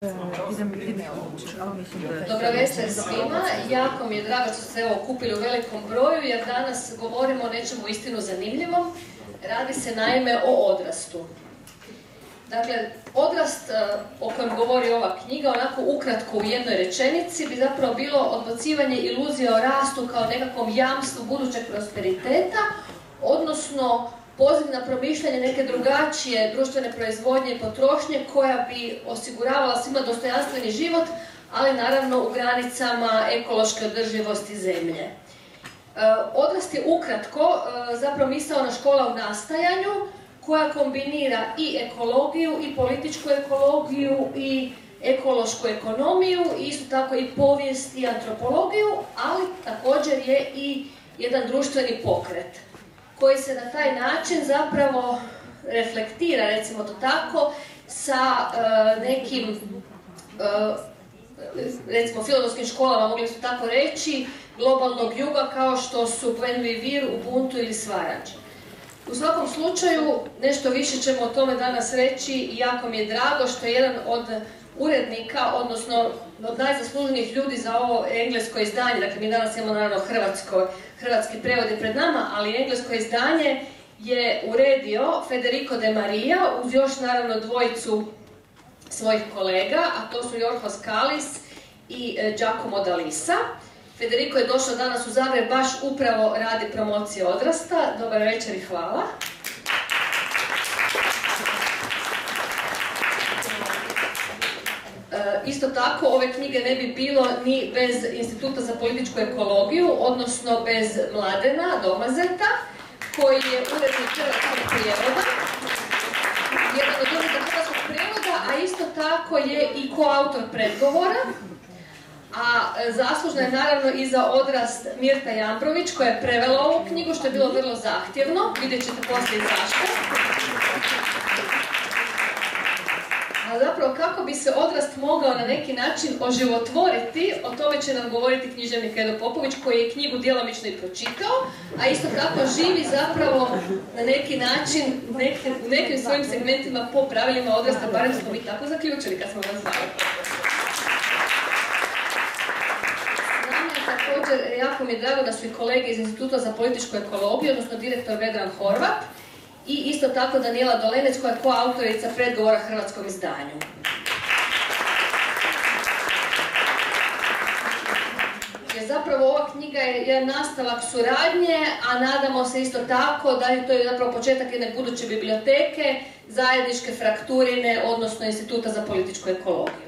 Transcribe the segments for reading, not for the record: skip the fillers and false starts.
Dobro večer svima, jako mi je drago što ste se okupili u velikom broju jer danas govorimo o nečemu istinu zanimljivom. Radi se naime o odrastu. Dakle, odrast o kojem govori ova knjiga, onako ukratko u jednoj rečenici, bi zapravo bilo odbacivanje iluzija o rastu kao nekakvom jamstvu budućeg prosperiteta, odnosno poziv na promišljanje neke drugačije društvene proizvodnje i potrošnje koja bi osiguravala svima dostojanstveni život, ali naravno u granicama ekološke održivosti zemlje. Odrast je ukratko zapravo misaona škola u nastajanju koja kombinira i ekologiju i političku ekologiju i ekološku ekonomiju i isto tako i povijest i antropologiju, ali također je i jedan društveni pokret koji se na taj način zapravo reflektira, recimo to tako, sa nekim, recimo filozofskim školama, mogli su tako reći, globalnog juga kao što su Buen Vivir, Ubuntu ili Swaraj. U svakom slučaju, nešto više ćemo o tome danas reći i jako mi je drago što je jedan od urednika, odnosno od najzasluženijih ljudi za ovo englesko izdanje, dakle mi danas imamo naravno hrvatski prevod je pred nama, ali englesko izdanje je uredio Federico De Maria uz još naravno dvojicu svojih kolega, a to su Jorgos Kalis i Giacomo D'Alisa. Federico je došao danas u Zagreb baš upravo radi promocije odrasta. Dobar večer i hvala. Isto tako, ove knjige ne bi bilo ni bez Instituta za političku ekologiju, odnosno bez Mladena Domazeta, koji je urednik hrvatskog prijevoda, jedan od urednika hrvatskog prijevoda, a isto tako je i koautor predgovora. A zaslužna je naravno i za odrast Mirta Jambrović koja je prevela ovu knjigu, što je bilo vrlo zahtjevno, vidjet ćete poslije zašto. A zapravo kako bi se odrast mogao na neki način oživotvoriti, o tome će nam govoriti književnik Edo Popović koji je knjigu djelomično i pročitao, a isto tako živi zapravo na neki način u nekim svojim segmentima po pravilima odrasta, barem smo mi tako zaključili kad smo vas zvali. Također, jako mi je drago da su i kolege iz Instituta za političku ekologiju, odnosno direktor Vedran Horvat, i isto tako Daniela Dolenec koja je koautorica predgovora hrvatskom izdanju. Jer zapravo ova knjiga je jedan nastavak suradnje, a nadamo se isto tako da je to zapravo početak jedne buduće biblioteke, zajedničke frakturine, odnosno Instituta za političku ekologiju.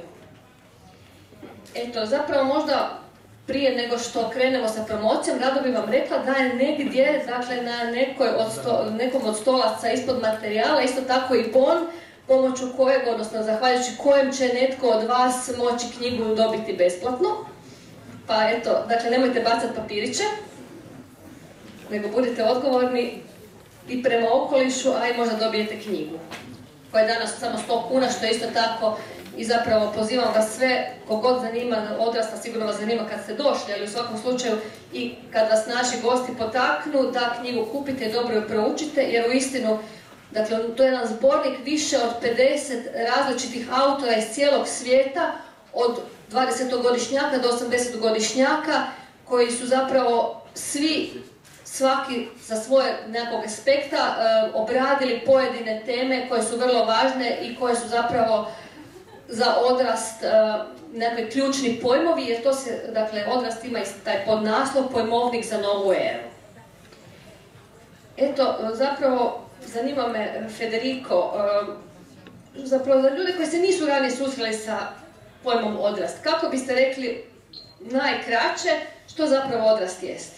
Eto, zapravo možda prije nego što krenemo sa promocijom, rado bih vam rekla da je negdje, dakle na nekom od stolaca ispod materijala, isto tako i bon, pomoću kojeg, odnosno zahvaljujući kojem će netko od vas moći knjigu dobiti besplatno. Pa eto, dakle nemojte bacati papiriće, nego budite odgovorni i prema okolišu, a i možda dobijete knjigu, koja je danas samo 100 kuna, što je isto tako. I zapravo pozivam vas sve, kogod zanima odrasta, sigurno vas zanima kad ste došli, ali u svakom slučaju i kad vas naši gosti potaknu, da knjigu kupite i dobro ju proučite, jer uistinu, dakle, to je jedan zbornik više od 50 različitih autora iz cijelog svijeta, od 20-godišnjaka do 80-godišnjaka, koji su zapravo svaki sa svoje nekog aspekta obradili pojedine teme koje su vrlo važne i koje su zapravo za odrast nekakvi ključni pojmovi, jer to se, dakle, odrast ima i taj podnaslov pojmovnik za novu eru. Eto, zapravo, zanima me Federico, zapravo za ljude koji se nisu ranije susreli sa pojmom odrast, kako biste rekli najkraće što zapravo odrast jest?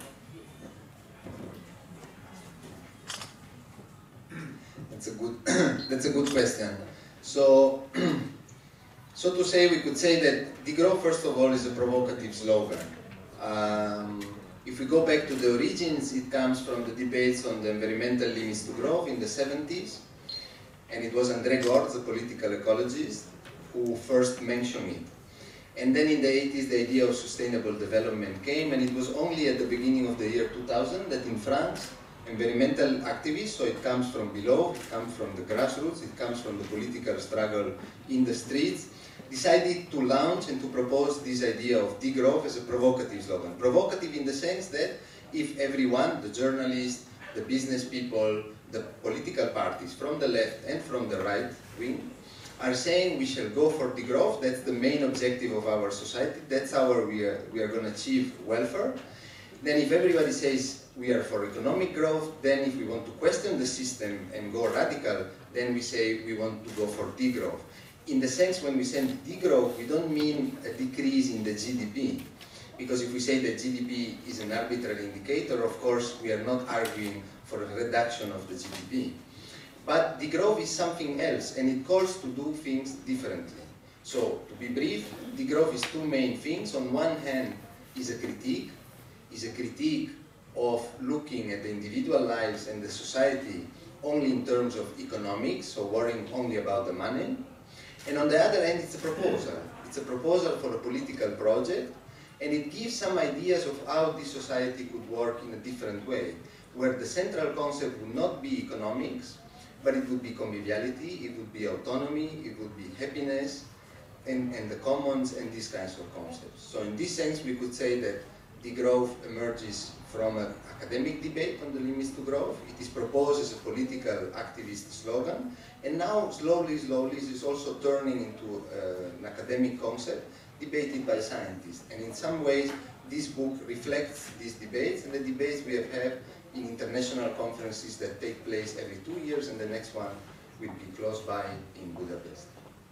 That's a good question. So to say, we could say that degrow, first of all, is a provocative slogan. If we go back to the origins, it comes from the debates on the environmental limits to growth in the 70s, and it was André Gortz, a political ecologist, who first mentioned it. And then in the 80s, the idea of sustainable development came, and it was only at the beginning of the year 2000 that in France, environmental activists, so it comes from below, it comes from the grassroots, it comes from the political struggle in the streets, decided to launch and to propose this idea of degrowth as a provocative slogan. Provocative in the sense that if everyone, the journalists, the business people, the political parties from the left and from the right wing, are saying we shall go for degrowth, that's the main objective of our society, that's how we are going to achieve welfare. Then if everybody says we are for economic growth, then if we want to question the system and go radical, then we say we want to go for degrowth. In the sense when we say degrowth, we don't mean a decrease in the GDP. Because if we say that GDP is an arbitrary indicator, of course we are not arguing for a reduction of the GDP. But degrowth is something else, and it calls to do things differently. So, to be brief, degrowth is two main things. On one hand, is a critique of looking at the individual lives and the society only in terms of economics, so worrying only about the money. And on the other hand, it's a proposal. It's a proposal for a political project, and it gives some ideas of how this society could work in a different way, where the central concept would not be economics, but it would be conviviality, it would be autonomy, it would be happiness, and the commons, and these kinds of concepts. So in this sense, we could say that degrowth emerges from an academic debate on the limits to growth. It is proposed as a political activist slogan, and now slowly, this is also turning into an academic concept debated by scientists. And in some ways, this book reflects these debates, and the debates we have had in international conferences that take place every 2 years, and the next one will be close by in Budapest.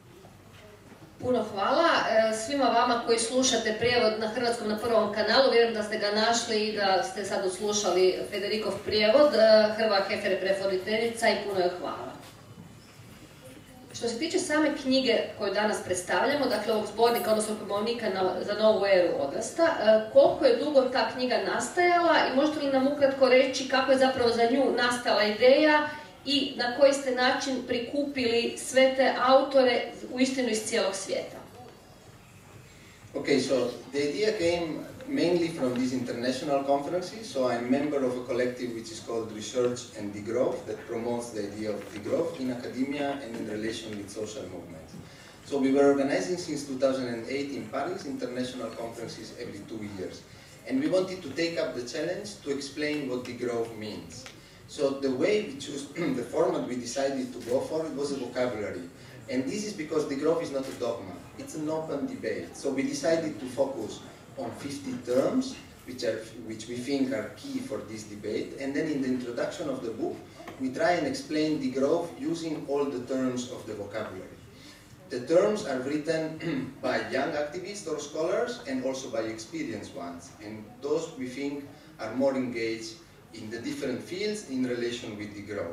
Puno hvala svima vama koji slušate prijevod na hrvatskom na Prvom kanalu. Vjerujem da ste ga našli i da ste sad odslušali Federikov prijevod. Hrva Hefer prevoditeljica i puno joj hvala. Što se tiče same knjige koju danas predstavljamo, dakle ovog zbornika, odnosno pojmovnika za novu eru odrasta, koliko je dugo ta knjiga nastajala i možete li nam ukratko reći kako je zapravo za nju nastala ideja i na koji ste način prikupili sve te autore uistinu iz cijelog svijeta? Okay, so the idea came mainly from these international conferences. So I'm a member of a collective which is called Research and Degrowth that promotes the idea of degrowth in academia and in relation with social movements. So we were organizing since 2008 in Paris international conferences every 2 years. And we wanted to take up the challenge to explain what degrowth means. So the way we chose, the format we decided to go for, it was a vocabulary. And this is because degrowth is not a dogma, it's an open debate. So we decided to focus on 50 terms, which we think are key for this debate. And then in the introduction of the book, we try and explain degrowth using all the terms of the vocabulary. The terms are written by young activists or scholars and also by experienced ones. And those we think are more engaged in the different fields in relation with degrowth.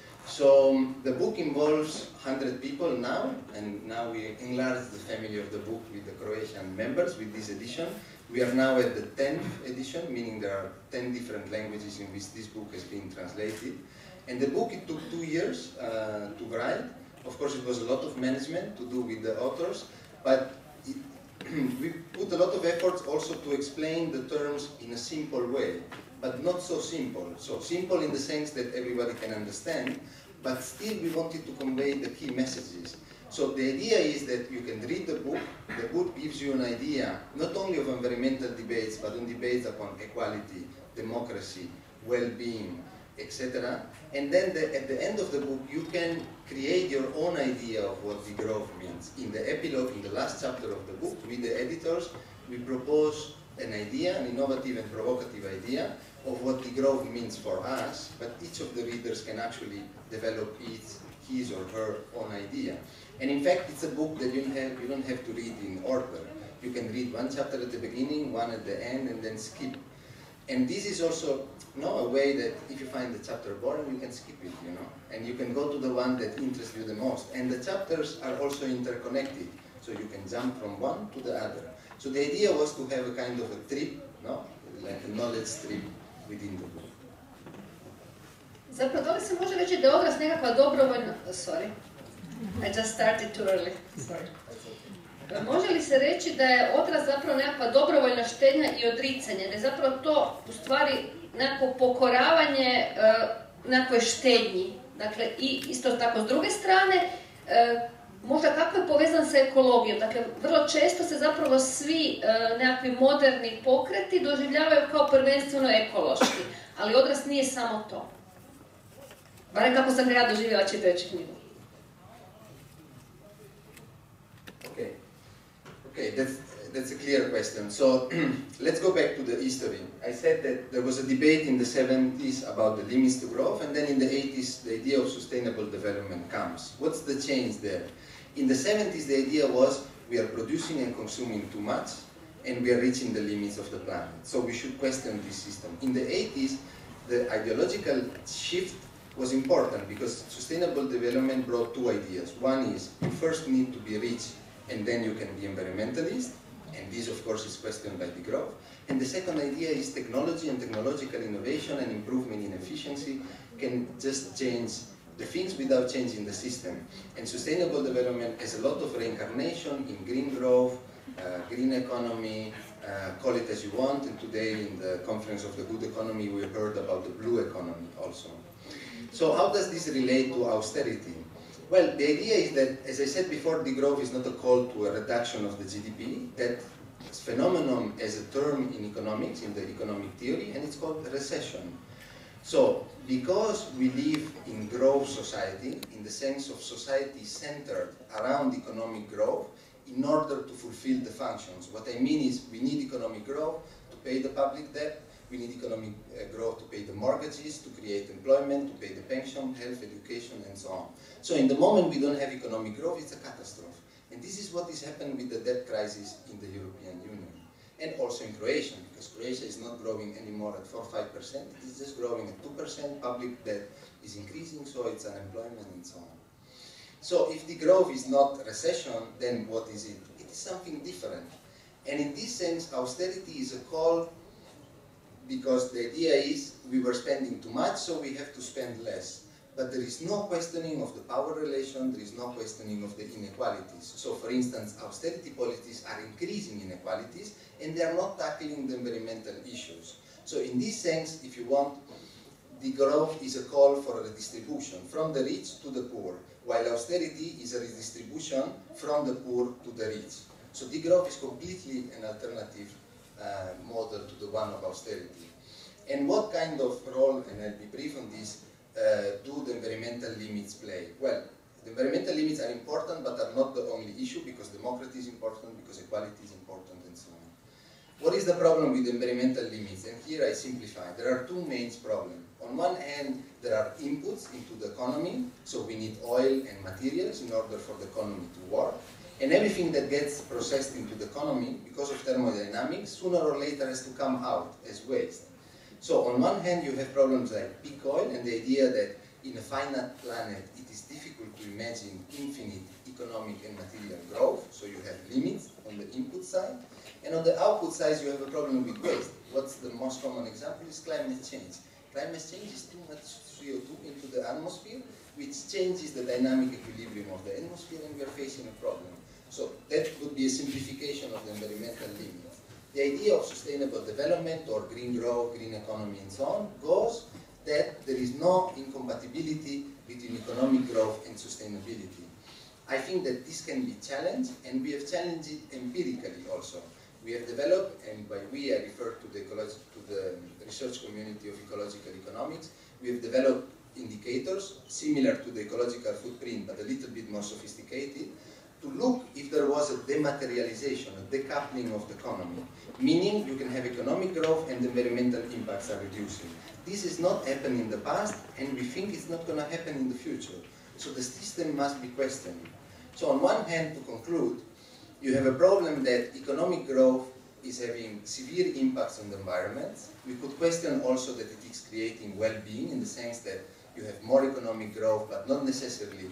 So the book involves 100 people now, and now we enlarge the family of the book with the Croatian members with this edition. We are now at the 10th edition, meaning there are 10 different languages in which this book has been translated. And the book, it took 2 years to write. Of course, it was a lot of management to do with the authors, but we put a lot of efforts also to explain the terms in a simple way, but not so simple. So simple in the sense that everybody can understand, but still we wanted to convey the key messages. So the idea is that you can read the book gives you an idea, not only of environmental debates, but on debates upon equality, democracy, well-being, etc. And then at the end of the book, you can create your own idea of what degrowth means. In the epilogue, in the last chapter of the book, with the editors, we propose an idea, an innovative and provocative idea of what degrowth means for us, but each of the readers can actually develop his or her own idea. And in fact, it's a book that you don't have to read in order. You can read one chapter at the beginning, one at the end, and then skip. And this is also a way that if you find the chapter boring, you can skip it, and you can go to the one that interests you the most. And the chapters are also interconnected, so you can jump from one to the other. So the idea was to have a kind of a trip, like a knowledge trip within the book. Zapravo, da li se može reći da je odraz nekakva dobrovoljna... Sorry, I just started too early. Sorry. Može li se reći da je odraz zapravo nekakva dobrovoljna štednja i odricanje? Da je zapravo to u stvari nekako pokoravanje nekoj štednji. Dakle, i isto tako s druge strane, možda kako je povezan sa ekologijom. Dakle, vrlo često se zapravo svi nekakvi moderni pokreti doživljavaju kao prvenstveno ekološki, ali odraz nije samo to. Barem kako sam ga ja doživjela čitajući knjigu. Okay, that's a clear question. So let's go back to the history. I said that there was a debate in the 70s about the limits to growth, and then in the 80s the idea of sustainable development comes. What's the change there? In the 70s the idea was we are producing and consuming too much, and we are reaching the limits of the planet. So we should question this system. In the 80s, the ideological shift was important because sustainable development brought two ideas. One is you first need to be rich and then you can be environmentalist, and this of course is questioned by de Groof. And the second idea is technology and technological innovation and improvement in efficiency can just change the things without changing the system. And sustainable development has a lot of reincarnation in green growth, green economy, call it as you want, and today in the conference of the good economy we heard about the blue economy also. So how does this relate to austerity? Well, the idea is that, as I said before, de Groof is not a call to a reduction of the GDP. That phenomenon as a term in economics, in the economic theory, and it's called recession. So, because we live in growth society, in the sense of society centered around economic growth, in order to fulfill the functions. What I mean is we need economic growth to pay the public debt, we need economic growth to pay the mortgages, to create employment, to pay the pension, health, education, and so on. So in the moment we don't have economic growth, it's a catastrophe. And this is what is happening with the debt crisis in the European Union. And also in Croatia, because Croatia is not growing anymore at 4 or 5%, it's just growing at 2%, public debt is increasing, so it's unemployment and so on. So if the growth is not recession, then what is it? It is something different. And in this sense, austerity is a call because the idea is we were spending too much, so we have to spend less. But there is no questioning of the power relation, there is no questioning of the inequalities. So for instance, austerity policies are increasing inequalities and they are not tackling the environmental issues. So in this sense, if you want, de Groof is a call for a redistribution from the rich to the poor, while austerity is a redistribution from the poor to the rich. So de Groof is completely an alternative model to the one of austerity. And what kind of role, and I'll be brief on this, do the environmental limits play? Well, the environmental limits are important, but are not the only issue, because democracy is important, because equality is important, and so on. What is the problem with environmental limits? And here I simplify. There are two main problems. On one hand, there are inputs into the economy, so we need oil and materials in order for the economy to work. And everything that gets processed into the economy, because of thermodynamics, sooner or later has to come out as waste. So on one hand, you have problems like peak oil and the idea that in a finite planet, it is difficult to imagine infinite economic and material growth, so you have limits on the input side. And on the output side, you have a problem with waste. What's the most common example is climate change. Climate change is too much CO2 into the atmosphere, which changes the dynamic equilibrium of the atmosphere, and we are facing a problem. So that would be a simplification of the environmental limits. The idea of sustainable development or green growth, green economy and so on goes that there is no incompatibility between economic growth and sustainability. I think that this can be challenged, and we have challenged it empirically also. We have developed, and by we I refer to the research community of ecological economics, we have developed indicators similar to the ecological footprint but a little bit more sophisticated, to look if there was a dematerialization, a decoupling of the economy, meaning you can have economic growth and environmental impacts are reducing. This has not happened in the past, and we think it's not going to happen in the future. So the system must be questioned. So on one hand, to conclude, you have a problem that economic growth is having severe impacts on the environment. We could question also that it is creating well-being in the sense that you have more economic growth, but not necessarily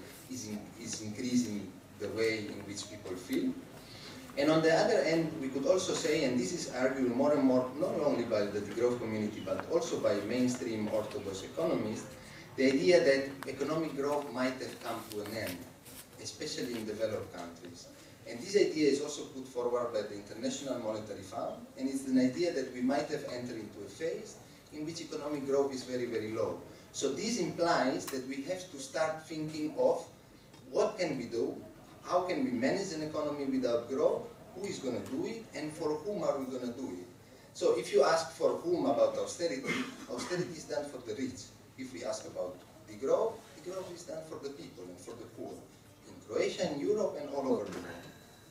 is increasing the way in which people feel. And on the other end, we could also say, and this is argued more and more, not only by the de Groof community, but also by mainstream orthodox economists, the idea that economic growth might have come to an end, especially in developed countries. And this idea is also put forward by the International Monetary Fund, and it's an idea that we might have entered into a phase in which economic growth is very, very low. So this implies that we have to start thinking of what can we do, how can we manage an economy without growth, who is going to do it, and for whom are we going to do it. So if you ask for whom about austerity, austerity is done for the rich. If we ask about the growth is done for the people and for the poor. In Croatia, in Europe, and all over the world.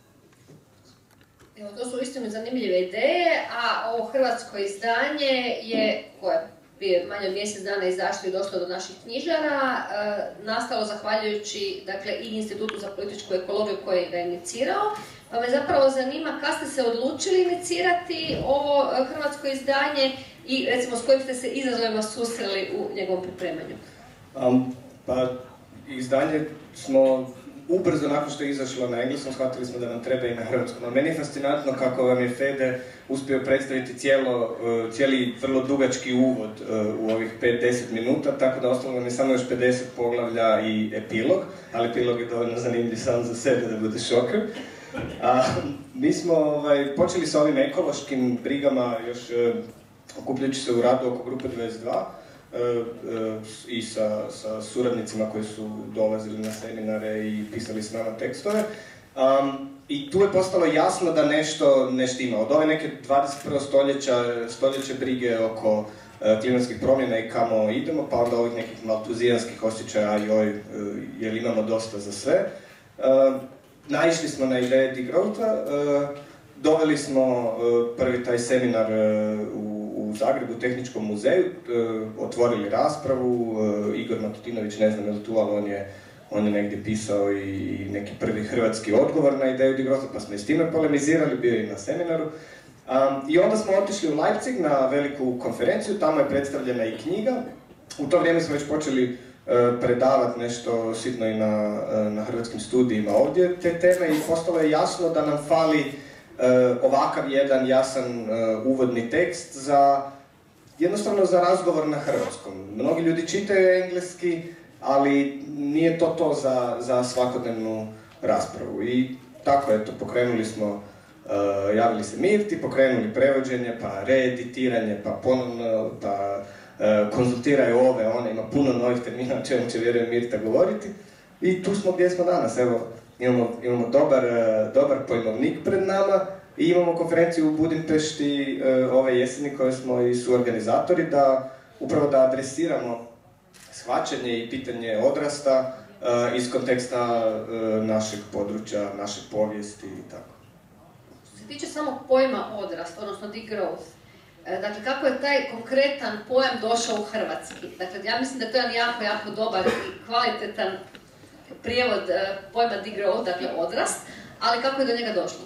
Evo, to su uistinu zanimljive ideje, a ovo hrvatsko izdanje je, koje prije manje od mjesec dana izašlo i došlo do naših knjižara, nastalo zahvaljujući dakle, i Institutu za političku ekologiju koji ga je inicirao. Pa me zapravo zanima kad ste se odlučili inicirati ovo hrvatsko izdanje i recimo s kojim ste se izazovima susreli u njegovom pripremanju? Pa izdanje smo ubrzo nakon što je izašlo na engleskom shvatili smo da nam treba i na hrvatskom. Ali meni je fascinantno kako vam je Fede uspio predstaviti cijeli vrlo dugački uvod u ovih 5-10 minuta, tako da ostalo nam je samo još 50 poglavlja i epilog, ali epilog je dovoljno zanimljiv sam za sebe da bude šoker. Mi smo počeli sa ovim ekološkim brigama još okupljajući se u radu oko grupe 22 i sa suradnicima koji su dolazili na seminare i pisali s nama tekstove. I tu je postalo jasno da nešto ne štima. Od ove neke 21. stoljeće brige oko klimatskih promjena i kamo idemo, pa onda ovih nekih maltuzijanskih osjećaja, jer imamo dosta za sve. Naišli smo na ideje degrowtha, doveli smo prvi taj seminar u Zagrebu, u Tehničkom muzeju, otvorili raspravu, Igor Matutinović, ne znam je li tu, ali on je negdje pisao i neki prvi hrvatski odgovor na ideju degrowtha, pa smo i s time polemizirali, bio je i na seminaru. I onda smo otišli u Leipzig na veliku konferenciju, tamo je predstavljena i knjiga. U to vrijeme smo već počeli predavati nešto sitno i na hrvatskim studijima ovdje te teme i postalo je jasno da nam fali ovakav jedan jasan uvodni tekst jednostavno za razgovor na hrvatskom. Mnogi ljudi čitaju engleski, ali nije to za svakodnevnu raspravu. I tako, eto, pokrenuli smo, javili se Mirti, pokrenuli prevođenje, pa reeditiranje, pa ponovno, pa konzultiraju one, ima puno novih termina o čemu će, vjerujem, Mirta govoriti. I tu smo gdje smo danas, evo, imamo dobar pojmovnik pred nama i imamo konferenciju u Budimpešti ove jeseni koje smo i suorganizatori upravo da adresiramo shvaćanje i pitanje odrasta iz konteksta našeg područja, naše povijesti i tako. Što se tiče samog pojma odrast, odnosno degrowth, dakle, kako je taj konkretan pojam došao u hrvatski? Dakle, ja mislim da to je jedan jako dobar i kvalitetan prijevod pojma degrowth, dakle odrast, ali kako je do njega došlo?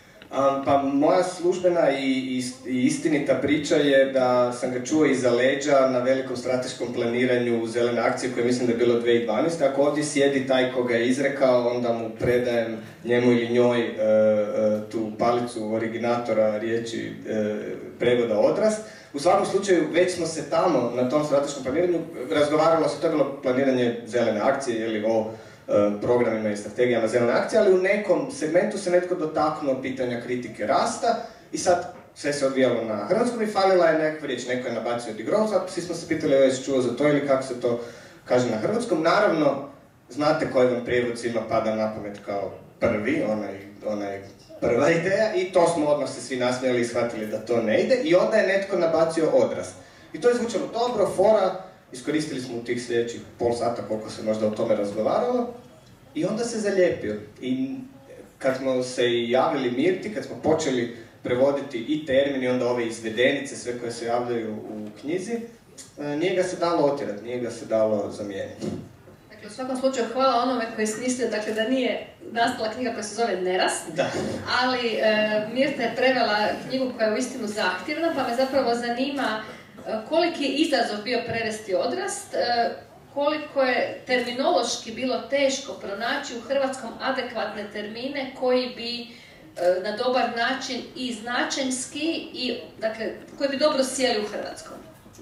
Pa moja službena i istinita priča je da sam ga čuo iza leđa na velikom strateškom planiranju zelene akcije koje mislim da je bilo 2012. Ako ovdje sjedi taj ko ga je izrekao, onda mu predajem njemu ili njoj tu palicu originatora riječi prevoda odrast. U svakom slučaju, već smo se tamo na tom strateškom planiranju razgovaralo se, to je bilo planiranje zelene akcije ili o programima i strategijama zelene akcije, ali u nekom segmentu se netko dotaknuo pitanja kritike rasta i sad sve se odvijalo na hrvatskom i falila je nekakva riječ, neko je nabacio degrowth, svi smo se pitali jesi čuo za to ili kako se to kaže na hrvatskom. Naravno, znate koji vam prijevod svima pada na pamet kao prvi, onaj prva ideja i to smo odmah se svi nasmijali i shvatili da to ne ide i onda je netko nabacio odrast. I to je zvučalo dobro, fora, iskoristili smo u tih sljedećih pol sata koliko se možda o tome razgovaralo i onda se zalijepio. I kad smo se javili Mirti, kad smo počeli prevoditi i termini, i onda ove izvedenice, sve koje se javljaju u knjizi, nije ga se dalo otjerati, nije ga se dalo zamijeniti. Dakle, u svakom slučaju hvala onome koji smislio, dakle, da nije nastala knjiga koja se zove Nerast, ali Mirta je prevela knjigu koja je uistinu zahtjevna, pa me zapravo zanima koliki je izazov bio prevesti odrast, koliko je terminološki bilo teško pronaći u hrvatskom adekvatne termine koji bi na dobar način i značenjski i, dakle, koji bi dobro sjeli u hrvatskom.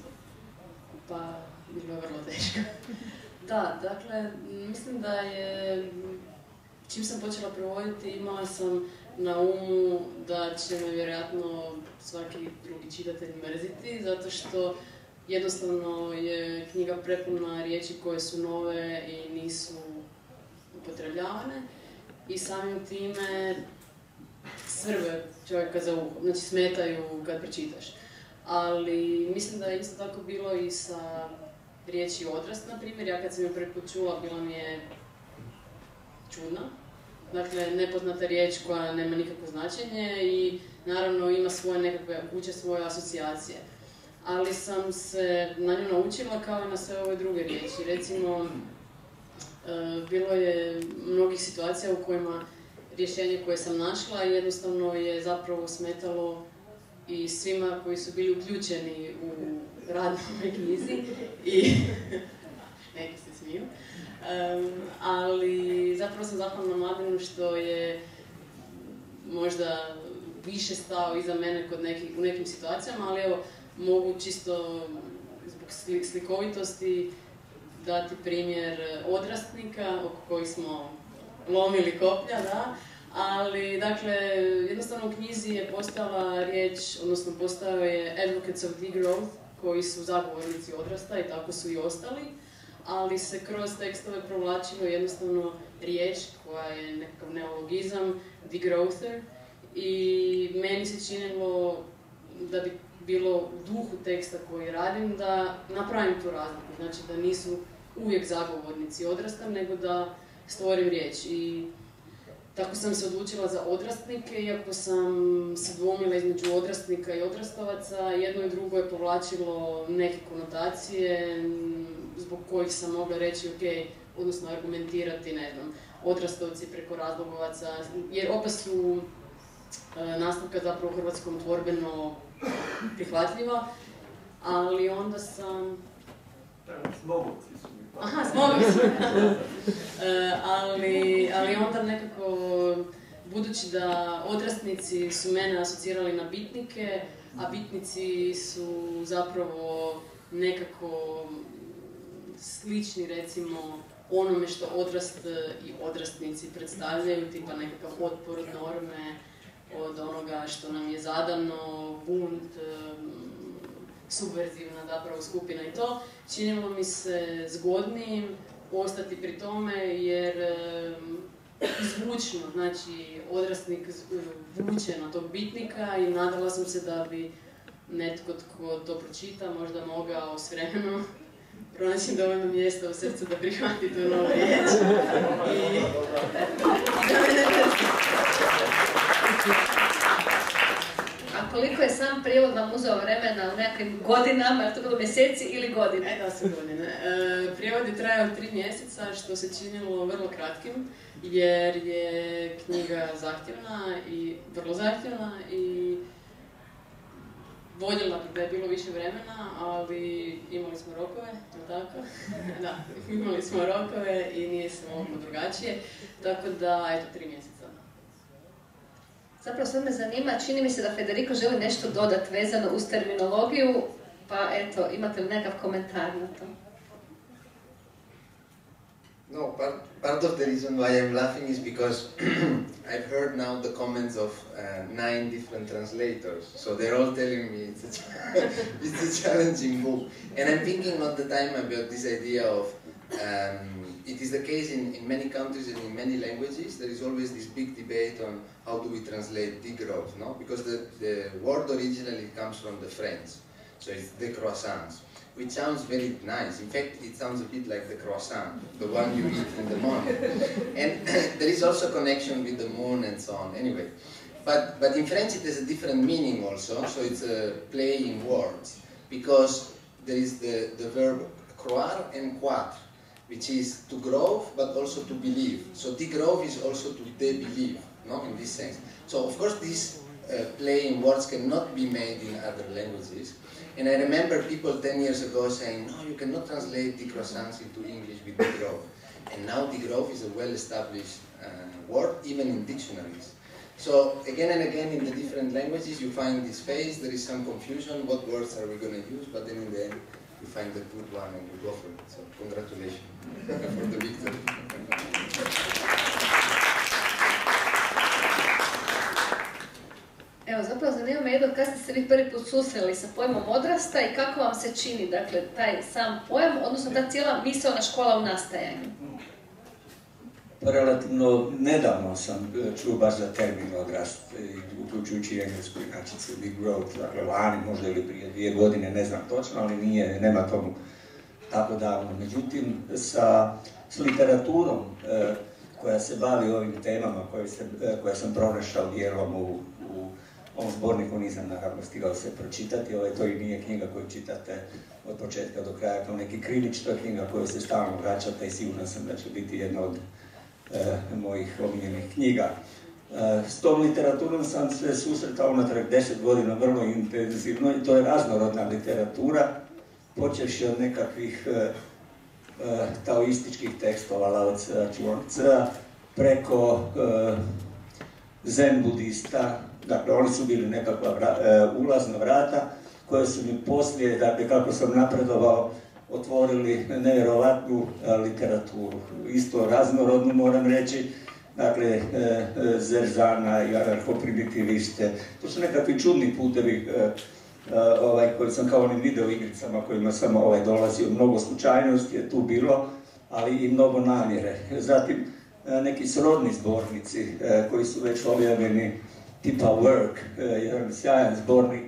Pa, bilo je vrlo teško. Da, dakle, mislim da je, čim sam počela prevoditi, imala sam na umu da će me vjerojatno svaki drugi čitatelj mrziti, zato što jednostavno je knjiga prepuna riječi koje su nove i nisu upotrebljavane i samim time svrbe čovjeka za uho, znači smetaju kad pročitaš. Ali mislim da je isto tako bilo i sa riječi odrast, na primjer. Ja kad sam ju prvi put čula, bila mi je čudna. Dakle, nepoznata riječ koja nema nikakvo značenje i naravno ima svoje nekakve, vuče svoje asocijacije. Ali sam se na nju naučila kao i na sve ove druge riječi. Recimo, bilo je mnogih situacija u kojima rješenje koje sam našla jednostavno je zapravo smetalo i svima koji su bili uključeni u rad na ovoj knjizi i neki se smiju. Ali zapravo sam zahvalna Mladenu što je možda više stao iza mene u nekim situacijama, ali evo, mogu čisto zbog slikovitosti dati primjer odrastnika oko kojih smo lomili koplja, da. Ali, dakle, jednostavno u knjizi je postala riječ, odnosno postao je Advocates of Degrowth, koji su zagovornici odrasta i tako su i ostali, ali se kroz tekstove provlačilo jednostavno riječ koja je nekakav neologizam, degrowther, i meni se činilo da bi bilo u duhu teksta koji radim da napravim tu razliku, znači da nisu uvijek zagovornici odrasta, nego da stvorim riječ. I tako sam se odlučila za odrastnike, iako sam se dvomila između odrastnika i odrastavaca, jedno i drugo je povlačilo neke konotacije zbog kojih sam mogla reći ok, odnosno argumentirati, ne znam, odrastovci preko razlogovaca, jer oba su nastavka zapravo u hrvatskom tvorbeno prihvatljiva, ali onda sam... Smogovci su mi pa. Aha, smogovci. Ali onda nekako, budući da odrastnici su mene asocirali na bitnike, a bitnici su zapravo nekako slični, recimo, onome što odrast i odrastnici predstavljaju, tipa nekakav otpor od norme, od onoga što nam je zadano, bunt, subverzivna zapravo skupina i to, činilo mi se zgodnijim ostati pri tome jer zvučno, znači odrasnik vuče na tog bitnika i nadala sam se da bi netko tko to pročita možda mogao s vremenom pronaći dovoljno mjesta u srcu da prihvati tu novu riječ. A koliko je sam prijevod vam uzeo vremena u nekakvim godinama, je to bilo mjeseci ili godine? Da, su godine. Prijevod je trajao 3 mjeseca, što se činilo vrlo kratkim, jer je knjiga zahtjevna i vrlo zahtjevna i voljela bih da je bilo više vremena, ali imali smo rokove, tako? Da, imali smo rokove i nije se moglo drugačije, tako da, eto, 3 mjeseca. Zapravo sad me zanima, čini mi se da Federico želi nešto dodati vezano uz terminologiju, pa eto, imate li nekakav komentar na to? No, part of the reason why I'm laughing is because I've heard now the comments of 9 different translators, so they're all telling me it's a challenging book. And I'm thinking all the time about this idea of, it is the case in many countries and in many languages, there is always this big debate on how do we translate degrowth, no? Because the word originally comes from the French, so it's décroissance, which sounds very nice. In fact, it sounds a bit like the croissant, the one you eat in the morning. And there is also a connection with the moon and so on, anyway. But in French it has a different meaning also, so it's a play in words, because there is the verb croire and croître, which is to grow but also to believe. So degrowth is also to de-believe, no, in this sense. So of course this play in words cannot be made in other languages. And I remember people 10 years ago saying, no, you cannot translate decroissance into English with degrowth. And now degrowth is a well-established word, even in dictionaries. So again and again in the different languages you find this phase, there is some confusion, what words are we going to use, but then in the end you find the good one and you go for it. So congratulations for the victory. Evo, zapravo zanima me, Edo, kad ste se vi prvi put susreli sa pojmom odrasta i kako vam se čini, dakle, taj sam pojam, odnosno ta cijela misaona škola u nastajanju? Relativno nedavno sam čuo baš za termin odrast, uključujući englesku inačicu big growth, dakle lani možda ili prije 2 godine, ne znam točno, ali nema tomu tako davno. Međutim, sa literaturom koja se bavi ovim temama koje sam pronašao dijelom u ovom zborniku, nisam naravno stigao se pročitati, to i nije knjiga koju čitate od početka do kraja kao neki krilić, to je knjiga koju se stalno vraćate i siguran sam da će biti jedna od mojih omiljenih knjiga. S tom literaturom sam se susretao unatrag 10 godina vrlo intenzivno i to je raznorodna literatura, počevši od nekakvih taoističkih tekstova Lao Tse, Chuang Tse, preko zen budista, dakle oni su bili nekakva ulazna vrata koje su mi poslije, dakle kako sam napredovao, otvorili nevjerovatnu literaturu, isto raznorodnu moram reći, dakle Zerzana i anarcho-primitiviste, to su nekakvi čudni putevi koji sam kao onim video igricama kojima sam dolazio, mnogo slučajnosti je tu bilo, ali i mnogo namjere. Zatim neki srodni zbornici koji su već objavljeni, tipa Work, jedan sjajan zbornik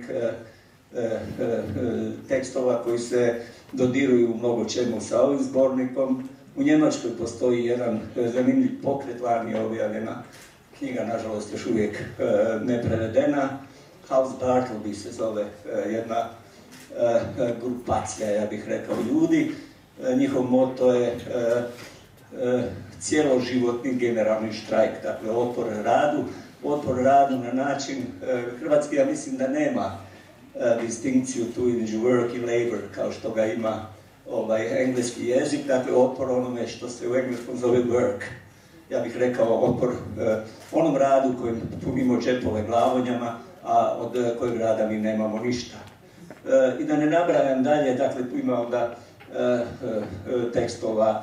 tekstova koji se dodiruju u mnogo čemu sa ovim zbornikom. U Njemačkoj postoji jedan zanimljiv pokret, vani je objavljena knjiga, nažalost još uvijek neprevedena, House Bartleby se zove, jedna grupacija, ja bih rekao, ljudi. Njihov moto je cijeloživotni generalni štrajk, dakle otpor radu na način, hrvatski ja mislim da nema distinkciju tu između work i labor, kao što ga ima engleski jezik, dakle otpor onome što se u engleskom zove work. Ja bih rekao otpor onom radu kojim punimo džepove glavonjama, a od kojeg rada mi nemamo ništa. I da ne nabrajam dalje, dakle tu ima onda tekstova,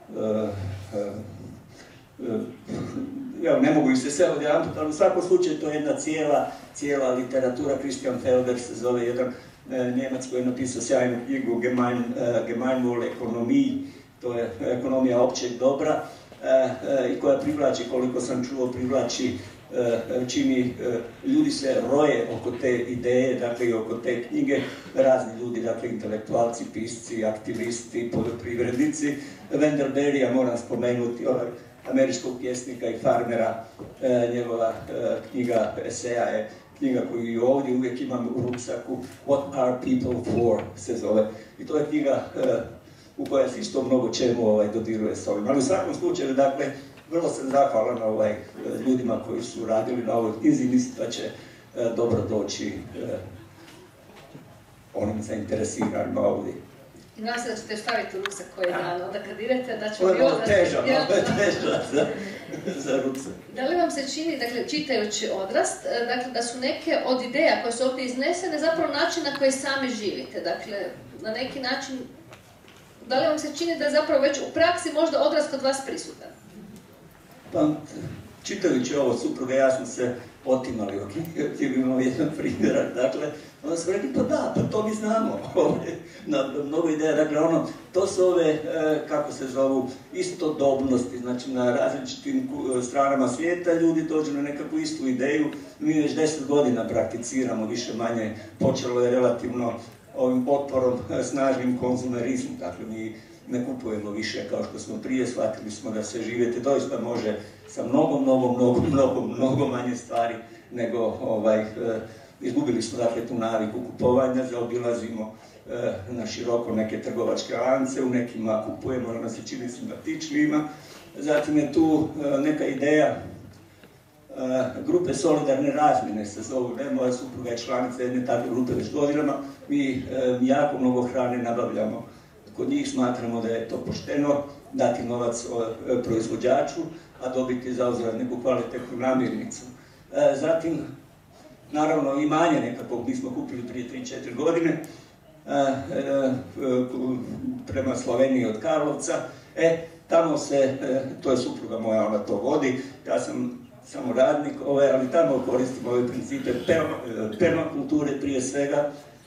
ne mogu ih se sve odjedanput, ali u svakom slučaju to je jedna cijela literatura. Christian Felder se zove, jedan Njemac koji je napisao sjajnu knjigu Gemeinwohl Ökonomie, to je ekonomija općeg dobra, i koja privlači, koliko sam čuo, čini, ljudi se roje oko te ideje, dakle i oko te knjige, razni ljudi, dakle intelektualci, pisci, aktivisti, poljoprivrednici. Wendell Berrya moram spomenuti, američkog pjesnika i farmera, njegova knjiga eseja je knjiga koju i ovdje uvijek imam u ruksaku, What are people for, se zove. I to je knjiga u kojoj se isto mnogo čemu dodiruje s ovim. Ali u svakom slučaju, dakle, vrlo sam zahvalan ljudima koji su radili na ovoj knjizi, mislim da će dobro doći onim zainteresiranima ovdje. I nadam se da ćete staviti u ruksak koji dan, onda kad idete da ćemo... To je malo teža za ruksak. Da li vam se čini, dakle, čitajući Odrast, dakle, da su neke od ideja koje su ovdje iznesene zapravo način na koji sami živite? Dakle, na neki način, da li vam se čini da je zapravo već u praksi možda Odrast kod vas prisutan? Pa, čitajući ovo supruga, ja sam se otimali, imamo jedan primjerak, dakle, onda smo rekli, pa da, pa to mi znamo, mnogo ideja, dakle, to su ove, kako se zovu, istodobnosti, znači na različitim stranama svijeta ljudi dođu na nekakvu istu ideju, mi već 10 godina prakticiramo, više manje, počelo je relativno ovim otporom snažnim konzumerizmom, dakle, mi ne kupujemo više kao što smo prije, shvatili smo da se živjeti doista može sa mnogo manje stvari nego izgubili smo dakle tu naviku kupovanja, zaobilazimo na široko neke trgovačke lance, u nekima kupujemo, ali nas se čini simpatičnijima. Zatim je tu neka ideja grupe solidarne razmjene se zovu, moja supruga je članica jedne takve grupe već godinama, mi jako mnogo hrane nabavljamo. Kod njih smatramo da je to pošteno, dati novac proizvođaču, a dobiti zauzvrat neku kvalitetnu namirnicu. Zatim, naravno, imanje nekakvog mi smo kupili prije 3-4 godine, prema Sloveniji od Karlovca. Tamo se, to je supruga moja, ona to vodi, ja sam samo radnik, ali tamo koristimo ove principe permakulture prije svega.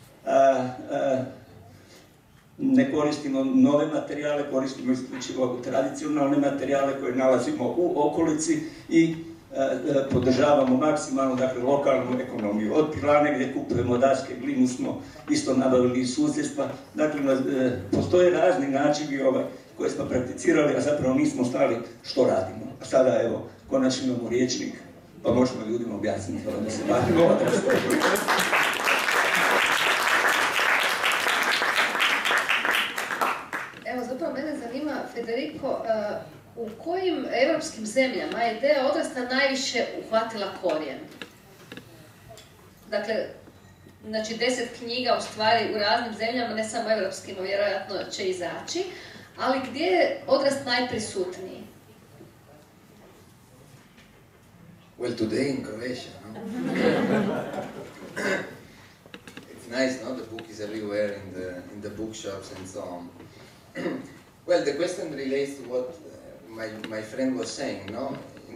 Ne koristimo nove materijale, koristimo isključivo tradicionalne materijale koje nalazimo u okolici i podržavamo maksimalno, dakle, lokalnu ekonomiju. Od pilane gdje kupujemo daske, glinu smo isto nabavili iz susjedstva. Dakle, postoje razni načini koje smo prakticirali, a zapravo nismo znali što radimo. A sada, evo, konačno imamo riječnik, pa možemo ljudima objasniti da se bavimo odrastom. Evo, zapravo mene zanima, Federico, u kojim europskim zemljama je ideja odrasta najviše uhvatila korijen? Dakle, znači 10 knjiga u stvari u raznim zemljama, ne samo europskim, vjerojatno će izaći, ali gdje je odrast najprisutniji? Well, today in Croatia, no? It's nice, no? The book is everywhere in the bookshops and so on. Well, the question relates to what my friend was saying, no?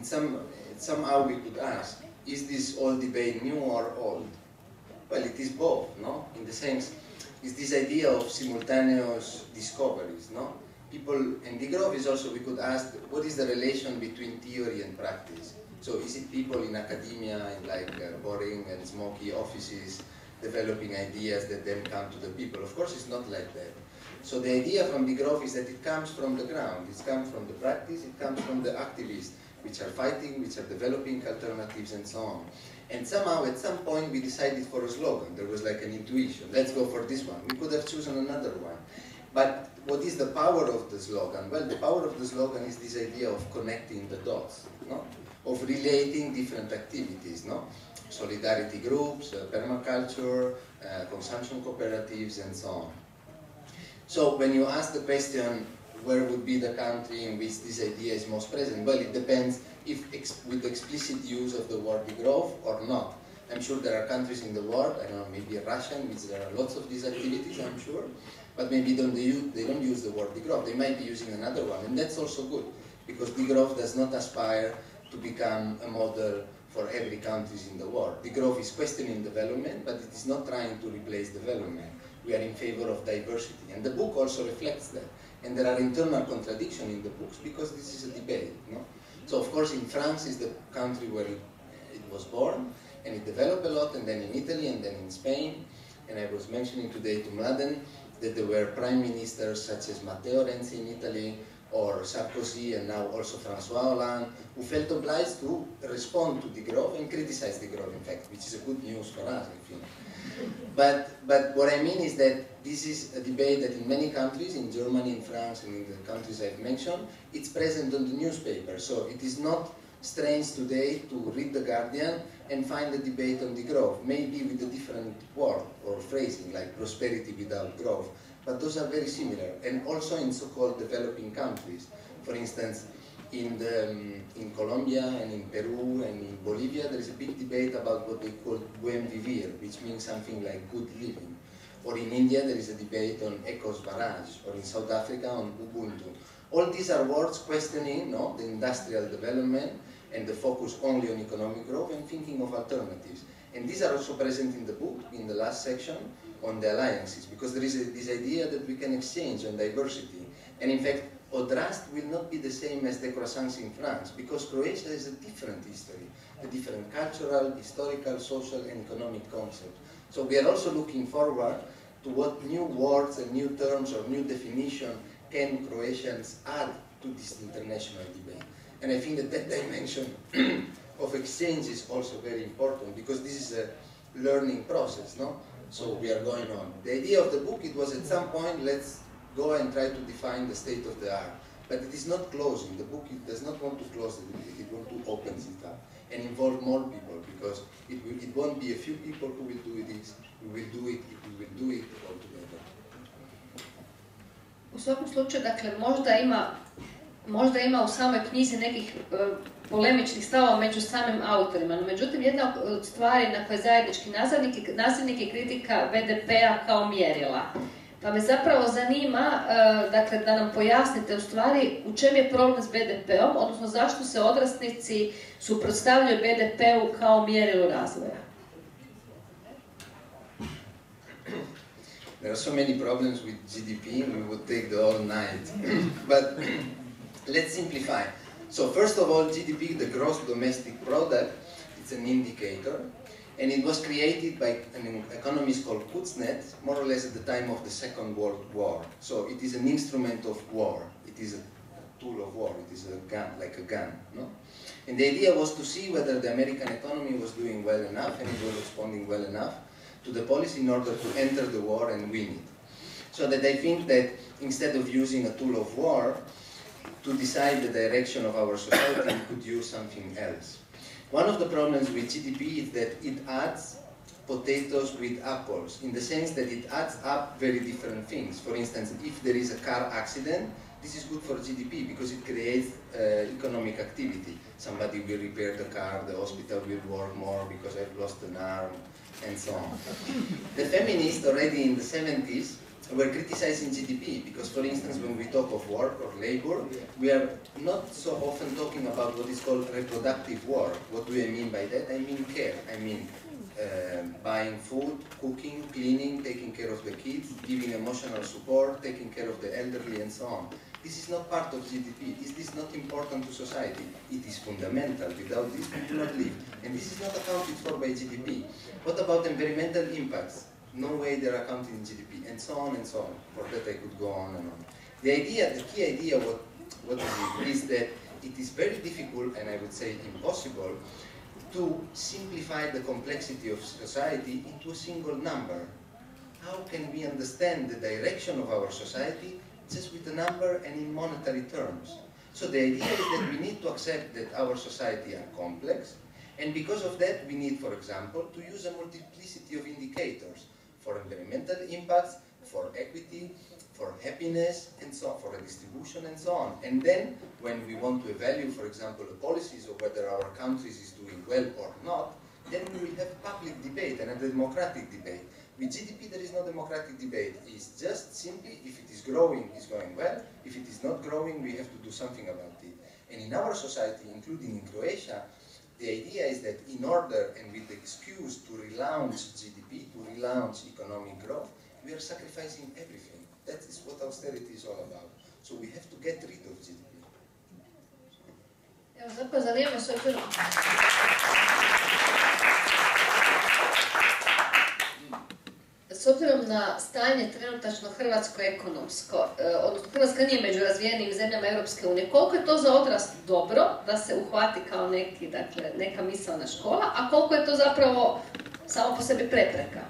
Somehow we could ask, is this old debate new or old? Well, it is both, no? In the sense, it's this idea of simultaneous discoveries, no? People, and degrowth is also, we could ask, what is the relation between theory and practice? So is it people in academia, in like boring and smoky offices, developing ideas that then come to the people? Of course, it's not like that. So the idea from degrowth is that it comes from the ground, it comes from the practice, it comes from the activists, which are fighting, which are developing alternatives and so on. And somehow, at some point, we decided for a slogan. There was like an intuition. Let's go for this one. We could have chosen another one. But what is the power of the slogan? Well, the power of the slogan is this idea of connecting the dots, no? Of relating different activities, no? Solidarity groups, permaculture, consumption cooperatives, and so on. So when you ask the question, where would be the country in which this idea is most present? Well, it depends if with explicit use of the word degrowth or not. I'm sure there are countries in the world, I don't know, maybe Russia, in which there are lots of these activities, I'm sure, but maybe they don't use the word degrowth. They might be using another one, and that's also good, because degrowth does not aspire to become a model for every country in the world. Degrowth is questioning development, but it is not trying to replace development. We are in favor of diversity, and the book also reflects that. And there are internal contradictions in the books because this is a debate, no? So of course in France is the country where it was born, and it developed a lot, and then in Italy, and then in Spain. And I was mentioning today to Mladen that there were prime ministers such as Matteo Renzi in Italy, or Sarkozy, and now also François Hollande, who felt obliged to respond to degrowth and criticize degrowth, in fact, which is a good news for us, I think. But what I mean is that this is a debate that in many countries, in Germany, in France, and in the countries I've mentioned, it's present on the newspaper. So it is not strange today to read The Guardian and find a debate on degrowth, maybe with a different word or phrasing, like prosperity without growth. But those are very similar, and also in so-called developing countries. For instance, in Colombia and in Peru and in Bolivia, there is a big debate about what they call buen vivir, which means something like good living. Or in India, there is a debate on ecosvaraj, or in South Africa on Ubuntu. All these are words questioning, no, the industrial development and the focus only on economic growth and thinking of alternatives. And these are also present in the book, in the last section, on the alliances, because there is this idea that we can exchange on diversity. And in fact, Odrast will not be the same as the croissants in France, because Croatia has a different history, a different cultural, historical, social, and economic concept. So we are also looking forward to what new words and new terms or new definition can Croatians add to this international debate. And I think that that dimension of exchange is also very important, because this is a learning process, no? So we are going on. The idea of the book, it was at some point, let's go and try to define the state of the art. But it is not closing. The book, it does not want to close the debate. It wants to open it up and involve more people, because it won't be a few people who will do this. We will do it if we will do it all together. U svakom slučaju, dakle, možda ima u samoj knjizi nekih polemičnih stavova među samim autorima. No, međutim, jedna od stvari na koje je zajednički nazivnik je kritika BDP-a kao mjerila. Pa me zapravo zanima, dakle, da nam pojasnite u stvari u čem je problem s BDP-om, odnosno zašto se odrasnici suprotstavljaju BDP-u kao mjerilu razvoja. There are so many problems with GDP, we would take the whole night. But let's simplify. So first of all, GDP, the gross domestic product, it's an indicator. And it was created by an economist called Kuznets, more or less at the time of the Second World War. So it is an instrument of war. It is a tool of war. It is a gun, like a gun. No? And the idea was to see whether the American economy was doing well enough and it was responding well enough to the policy in order to enter the war and win it. So that I think that instead of using a tool of war to decide the direction of our society, we could use something else. One of the problems with GDP is that it adds potatoes with apples, in the sense that it adds up very different things. For instance, if there is a car accident, this is good for GDP because it creates economic activity. Somebody will repair the car, the hospital will work more because I've lost an arm, and so on. The feminists already in the 70s were criticizing GDP because, for instance, when we talk of work or labor, we are not so often talking about what is called reproductive work. What do I mean by that? I mean care. I mean buying food, cooking, cleaning, taking care of the kids, giving emotional support, taking care of the elderly, and so on. This is not part of GDP. Is this not important to society? It is fundamental. Without this, we do not live. And this is not accounted for by GDP. What about environmental impacts? No way they're accounted in GDP, and so on and so on. For that I could go on and on. The idea, the key idea, what is that it is very difficult, and I would say impossible, to simplify the complexity of society into a single number. How can we understand the direction of our society just with a number and in monetary terms? So the idea is that we need to accept that our society are complex, and because of that we need, for example, to use a multiplicity of indicators for environmental impacts, for equity, for happiness, and so on, for redistribution, and so on. And then, when we want to evaluate, for example, the policies of whether our country is doing well or not, then we will have public debate and a democratic debate. With GDP, there is no democratic debate. It's just simply, if it is growing, it's going well. If it is not growing, we have to do something about it. And in our society, including in Croatia, the idea is that in order and with the excuse to relaunch GDP, to relaunch economic growth, we are sacrificing everything. That is what austerity is all about. So we have to get rid of GDP. Evo, zapravo zanimamo se obzirom. S obzirom na stanje trenutačno hrvatsko ekonomsko, odnosno Hrvatska nije među razvijenim zemljama Europske unije, koliko je to za odrast dobro da se uhvati kao neka misaona škola, a koliko je to zapravo samo po sebi prepreka?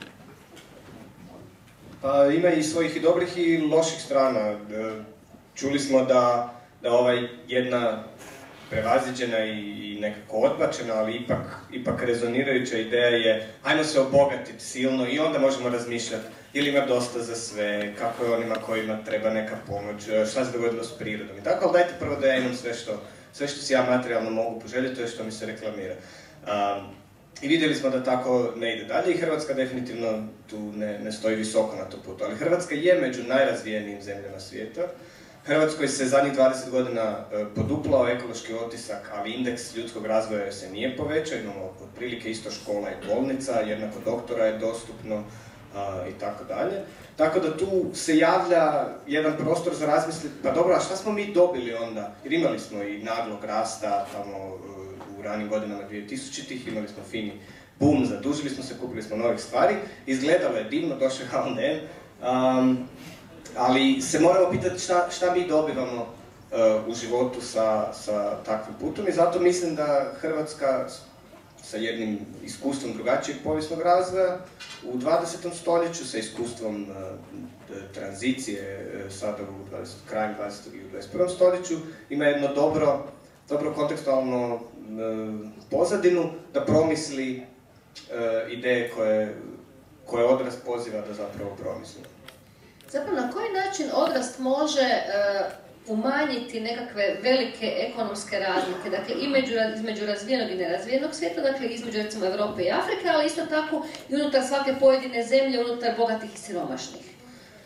Pa ima i svojih i dobrih i loših strana. Čuli smo da ova jedna prevaziđena i nekako odbačena, ali ipak rezonirajuća ideja je ajmo se obogatiti silno i onda možemo razmišljati ili ima dosta za sve, kako je onima kojima treba neka pomoć, šta se dogodilo s prirodom i tako, ali dajte prvo da ja imam sve što si ja materijalno mogu poželjeti, to je što mi se reklamira. I vidjeli smo da tako ne ide dalje i Hrvatska definitivno tu ne stoji visoko na tom putu, ali Hrvatska je među najrazvijenijim zemljama svijeta. Hrvatskoj se zadnjih 20 godina poduplao ekološki otisak, ali indeks ljudskog razvoja se nije povećao, imamo otprilike isto škola i bolnica, jednako doktora je dostupno i tako dalje. Tako da tu se javlja jedan prostor za razmisliti, pa dobro, a šta smo mi dobili onda? Jer imali smo i naglog rasta tamo u ranim godinama 2000-ih, imali smo fini boom, zadužili smo se, kupili smo novih stvari, izgledalo je divno, došao H&M, ali se moramo pitati šta mi dobivamo u životu sa takvim putom i zato mislim da Hrvatska sa jednim iskustvom drugačijeg povijesnog razvoja u 20. stoljeću, sa iskustvom tranzicije sada u krajem 20. i u 21. stoljeću, ima jedno dobro kontekstualno pozadinu da promisli ideje koje odrast poziva da zapravo promisli. Zapravo, na koji način odrast može umanjiti nekakve velike ekonomske razlike, dakle između razvijenog i nerazvijenog svijeta, dakle između recimo Europe i Afrike, ali isto tako i unutar svake pojedine zemlje, unutar bogatih i siromašnih?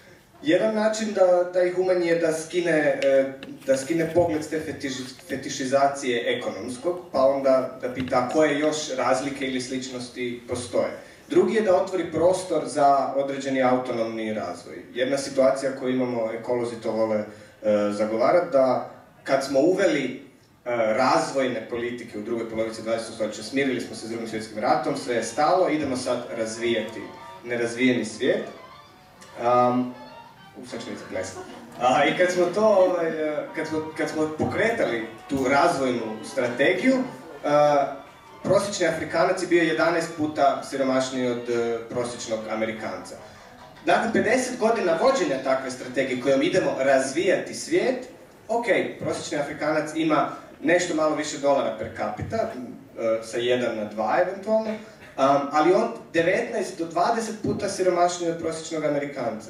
Jedan način da ih umanji je da skine pogled s te fetišizacije ekonomskog, pa onda da pita koje još razlike ili sličnosti postoje. Drugi je da otvori prostor za određeni autonomni razvoj. Jedna situacija koju imamo, ekolozi to vole zagovarati, da kad smo uveli razvojne politike u drugoj polovici 20. stoljeća, smirili smo se s Drugim svjetskim ratom, sve je stalo, idemo sad razvijati nerazvijeni svijet. Sad ću vidjeti plesati. I kad smo to, kad smo pokretali tu razvojnu strategiju, prosječni Afrikanac je bio 11 puta siromašniji od prosječnog Amerikanca. Nakon 50 godina vođenja takve strategije kojom idemo razvijati svijet, ok, prosječni Afrikanac ima nešto malo više dolara per capita, sa 1 na 2 eventualno, ali on 19 do 20 puta siromašniji od prosječnog Amerikanca.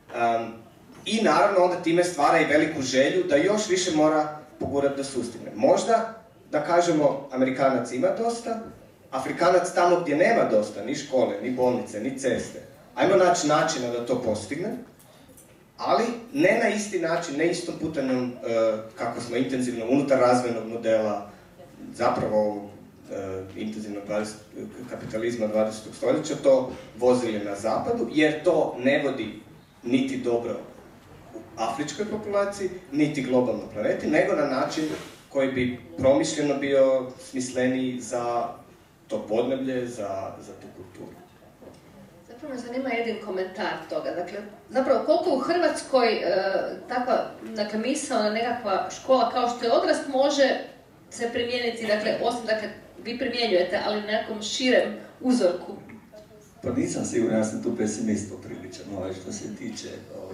I naravno onda time stvara i veliku želju da još više mora pogurati da sustigne. Možda da kažemo Amerikanac ima dosta, Afrikanac tamo gdje nema dosta, ni škole, ni bolnice, ni ceste. Ajmo naći načina da to postigne, ali ne na isti način, ne istom putanjem kako smo intenzivno unutar razvojnog modela zapravo intenzivnog kapitalizma 20. stoljeća to vozili na zapadu, jer to ne vodi niti dobro u afričkoj populaciji, niti globalno planeti, nego na način koji bi promišljeno bio smisleniji za to podneblje, za tu kulturu. Zapravo me zanima jedan komentar toga. Dakle, zapravo koliko u Hrvatskoj takva misaona nekakva škola kao što je Odrast može se primijeniti, dakle, osim dakle, vi primjenjujete, ali na nekom širem uzorku? Pa nisam siguran, ja sam tu pesimist popriličan, što se tiče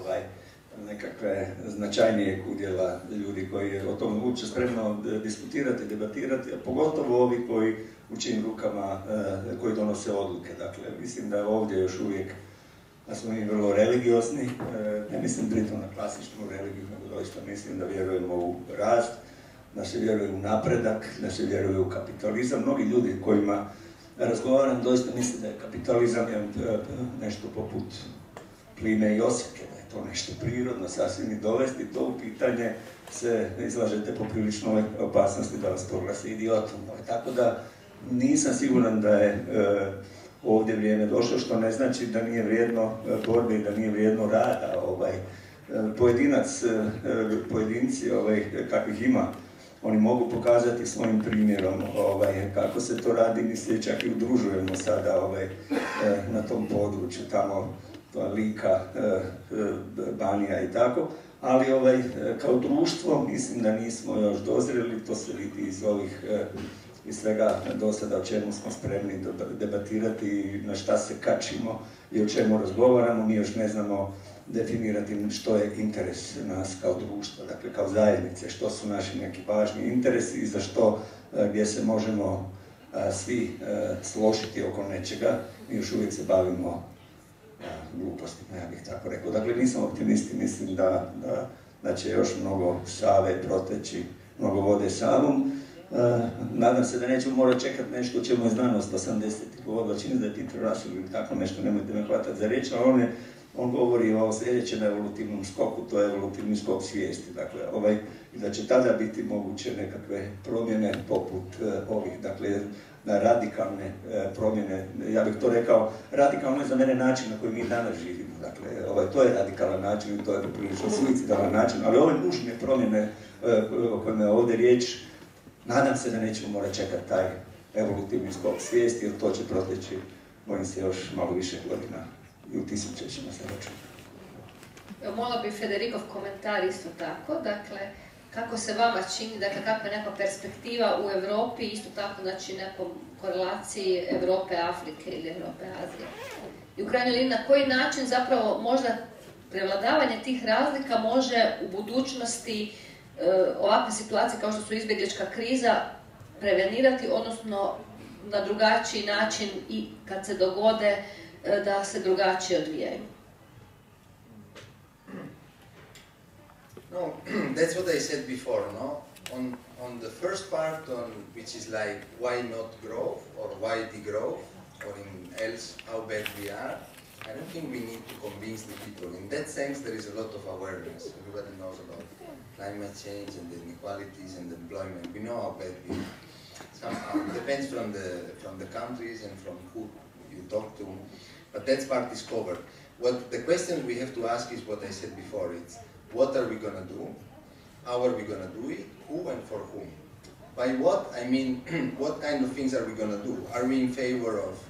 nekakve značajnijeg udjela ljudi koji je o tom uopće spremno diskutirati, debatirati, a pogotovo ovi koji u čijim rukama, koji donose odluke. Dakle, mislim da je ovdje još uvijek, da smo mi vrlo religiozni, ne mislim pritom na klasičnu religiju, nego doista mislim da vjerujemo u rast, da se vjeruje u napredak, da se vjeruje u kapitalizam. Mnogi ljudi kojima razgovaram doista misle da je kapitalizam nešto poput pline i oseke, da je to nešto prirodno, sasvim i dovesti to u pitanje se izlažete popriličnoj opasnosti da vas proglasi idiotom. Tako da nisam siguran da je ovdje vrijeme došlo, što ne znači da nije vrijedno borbe i da nije vrijedno rada. Pojedinci kakvih ima, oni mogu pokazati svojim primjerom kako se to radi, mi se čak i udružujemo sada na tom području, tamo Lika, Banija i tako, ali kao društvo mislim da nismo još dozreli, to se vidi iz svega do sada o čemu smo spremni debatirati i na šta se kačimo i o čemu razgovaramo. Mi još ne znamo definirati što je interes nas kao društva, dakle kao zajednice, što su naši neki važni interesi i za što, gdje se možemo svi složiti oko nečega. Mi još uvijek se bavimo glupostima, ja bih tako rekao. Dakle, nisam optimist i mislim da će još mnogo Save proteći, mnogo vode Savom. Nadam se da nećemo morati čekati nešto o čemu je znanost 80-ih govorila, čini da je Peter Russell ili tako nešto, nemojte me hvatati za riječ, ali on govori o sljedećem evolutivnom skoku, to je evolutivni skok svijesti, dakle, i da će tada biti moguće nekakve promjene poput ovih, dakle, radikalne promjene, ja bih to rekao, radikalno je za mene način na koji mi danas živimo, dakle, to je radikalan način i to je prilično suicidalan način, ali ove nužne promjene o kojima je ovdje riječ, nadam se da nećemo morati čekati taj evolutivni skok svijesti, jer to će proteći, bojim se, još malo više godina i u tisućećima se računa. Molila bi Federikov komentar isto tako, dakle, kako se vama čini, dakle, kakva je neka perspektiva u Europi, isto tako, znači, nekom korelaciji Europe, Afrike ili Europe, Azije. I u krajnjoj liniji, na koji način zapravo možda prevladavanje tih razlika može u budućnosti ovakve situacije kao što su izbjeglička kriza prevenirati, odnosno na drugačiji način i kad se dogode da se drugačije odvijaju. No, that's what I said before, no? On the first part, which is like why not growth or why degrowth, or in else how bad we are, I don't think we need to convince the people. In that sense, there is a lot of awareness. Everybody knows about climate change and the inequalities and the employment. We know how bad we are. Somehow, it depends from the countries and from who you talk to, but that part is covered. What the question we have to ask is what I said before. It's what are we going to do? How are we going to do it? Who and for whom? By what, I mean, what kind of things are we going to do? Are we in favor of,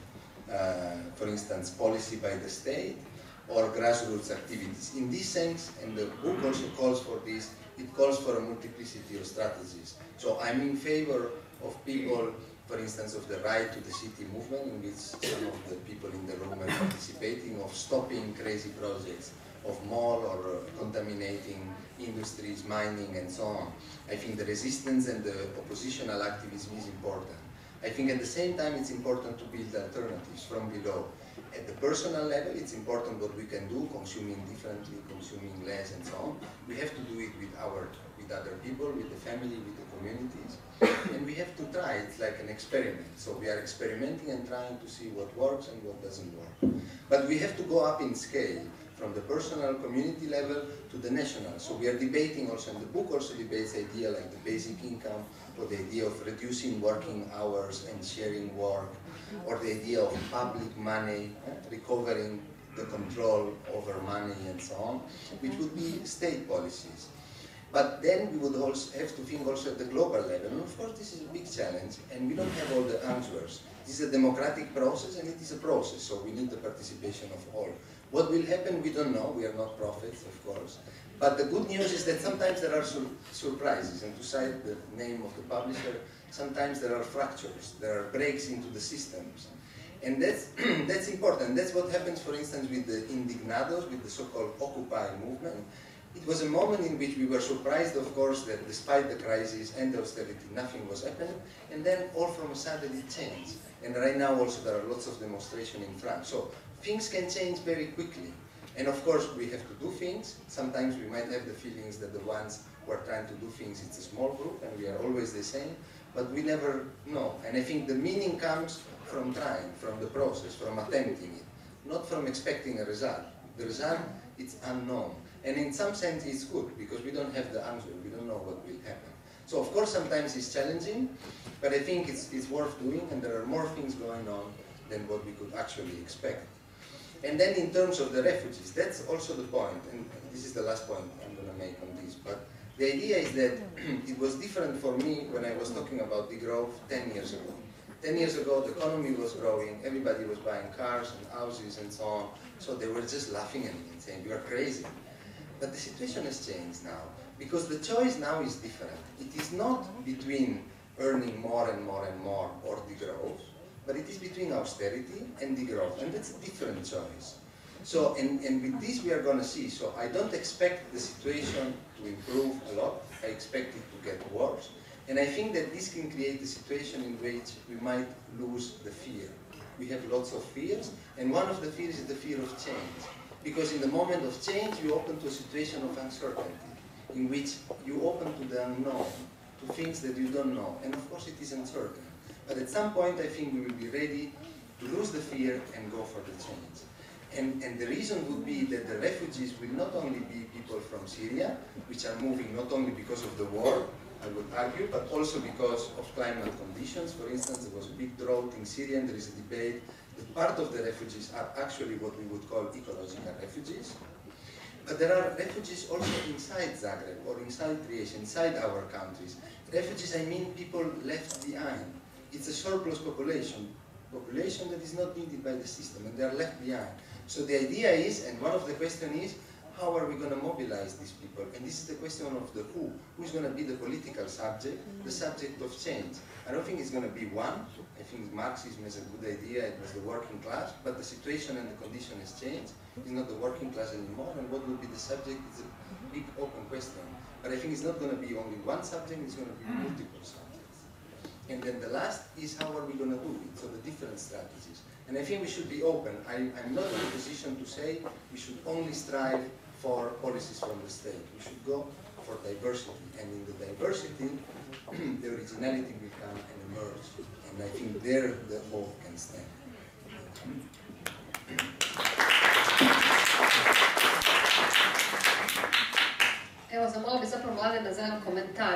for instance, policy by the state or grassroots activities? In this sense, and the book also calls for this, it calls for a multiplicity of strategies. So I'm in favor of people, for instance, of the right to the city movement, in which some of the people in the room are participating, of stopping crazy projects, of mall or contaminating industries, mining and so on. I think the resistance and the oppositional activism is important. I think at the same time it's important to build alternatives from below. At the personal level, it's important what we can do, consuming differently, consuming less and so on. We have to do it with other people, with the family, with the communities. And we have to try, it's like an experiment. So we are experimenting and trying to see what works and what doesn't work. But we have to go up in scale, from the personal community level to the national. So we are debating also, and the book also debates the idea like the basic income, or the idea of reducing working hours and sharing work, or the idea of public money, recovering the control over money and so on, which would be state policies. But then we would also have to think also at the global level. And of course this is a big challenge, and we don't have all the answers. This is a democratic process, and it is a process, so we need the participation of all. What will happen, we don't know. We are not prophets, of course. But the good news is that sometimes there are surprises, and to cite the name of the publisher, sometimes there are fractures, there are breaks into the systems. And that's, that's important. That's what happens, for instance, with the Indignados, with the so-called Occupy movement. It was a moment in which we were surprised, of course, that despite the crisis and the austerity, nothing was happening, and then all from a sudden it changed. And right now also there are lots of demonstrations in France. So things can change very quickly. And of course we have to do things. Sometimes we might have the feelings that the ones who are trying to do things, it's a small group and we are always the same, but we never know. And I think the meaning comes from trying, from the process, from attempting it, not from expecting a result. The result, it's unknown. And in some sense it's good, because we don't have the answer, we don't know what will happen. So of course sometimes it's challenging, but I think it's worth doing, and there are more things going on than what we could actually expect. And then in terms of the refugees, that's also the point, and this is the last point I'm going to make on this, but the idea is that it was different for me when I was talking about the growth 10 years ago. 10 years ago the economy was growing, everybody was buying cars and houses and so on, so they were just laughing at me and saying, you are crazy. But the situation has changed now, because the choice now is different. It is not between earning more and more and more or degrowth, but it is between austerity and degrowth, and that's a different choice. So, and with this we are going to see, so I don't expect the situation to improve a lot, I expect it to get worse, and I think that this can create a situation in which we might lose the fear. We have lots of fears, and one of the fears is the fear of change. Because in the moment of change, you open to a situation of uncertainty, in which you open to the unknown, to things that you don't know. And of course it is uncertain. But at some point I think we will be ready to lose the fear and go for the change. And the reason would be that the refugees will not only be people from Syria, which are moving not only because of the war, I would argue, but also because of climate conditions. For instance, there was a big drought in Syria, and there is a debate that part of the refugees are actually what we would call ecological refugees. But there are refugees also inside Zagreb, or inside Trieste, inside our countries. Refugees, I mean people left behind. It's a surplus population that is not needed by the system, and they are left behind. So the idea is, and one of the questions is, how are we going to mobilize these people? And this is the question of the who. Who's going to be the political subject, the subject of change? I don't think it's going to be one. I think Marxism is a good idea, it was the working class, but the situation and the condition has changed. It's not the working class anymore, and what will be the subject is a big open question. But I think it's not going to be only one subject, it's going to be multiple subjects. And then the last is how are we going to do it, so the different strategies. And I think we should be open. I'm not in a position to say we should only strive for policies from the state. We should go for diversity, and in the diversity, the originality will come and emerge. And I think there the hope can stand.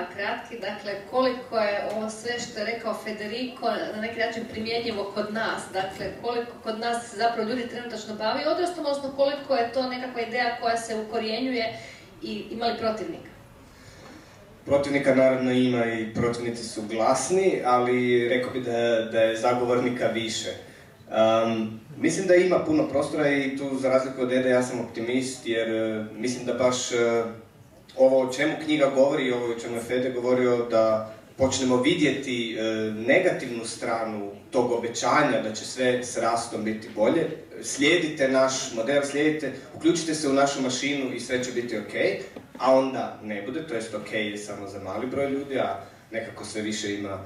kratki, dakle koliko je ovo sve što je rekao Federico na neki način primjenjivo kod nas, dakle koliko kod nas zapravo ljudi trenutačno bavi odrastom, odnosno koliko je to nekakva ideja koja se ukorjenjuje i ima li protivnika? Protivnika naravno ima i protivnici su glasni, ali rekao bi da je zagovornika više. Mislim da ima puno prostora i tu za razliku od Ede ja sam optimist jer mislim da baš ovo o čemu knjiga govori i ovo o čemu je Fede govorio da počnemo vidjeti negativnu stranu tog obećanja da će sve s rastom biti bolje. Slijedite naš model, uključite se u našu mašinu i sve će biti ok, a onda ne bude, to jest ok je samo za mali broj ljudi, a nekako sve više ima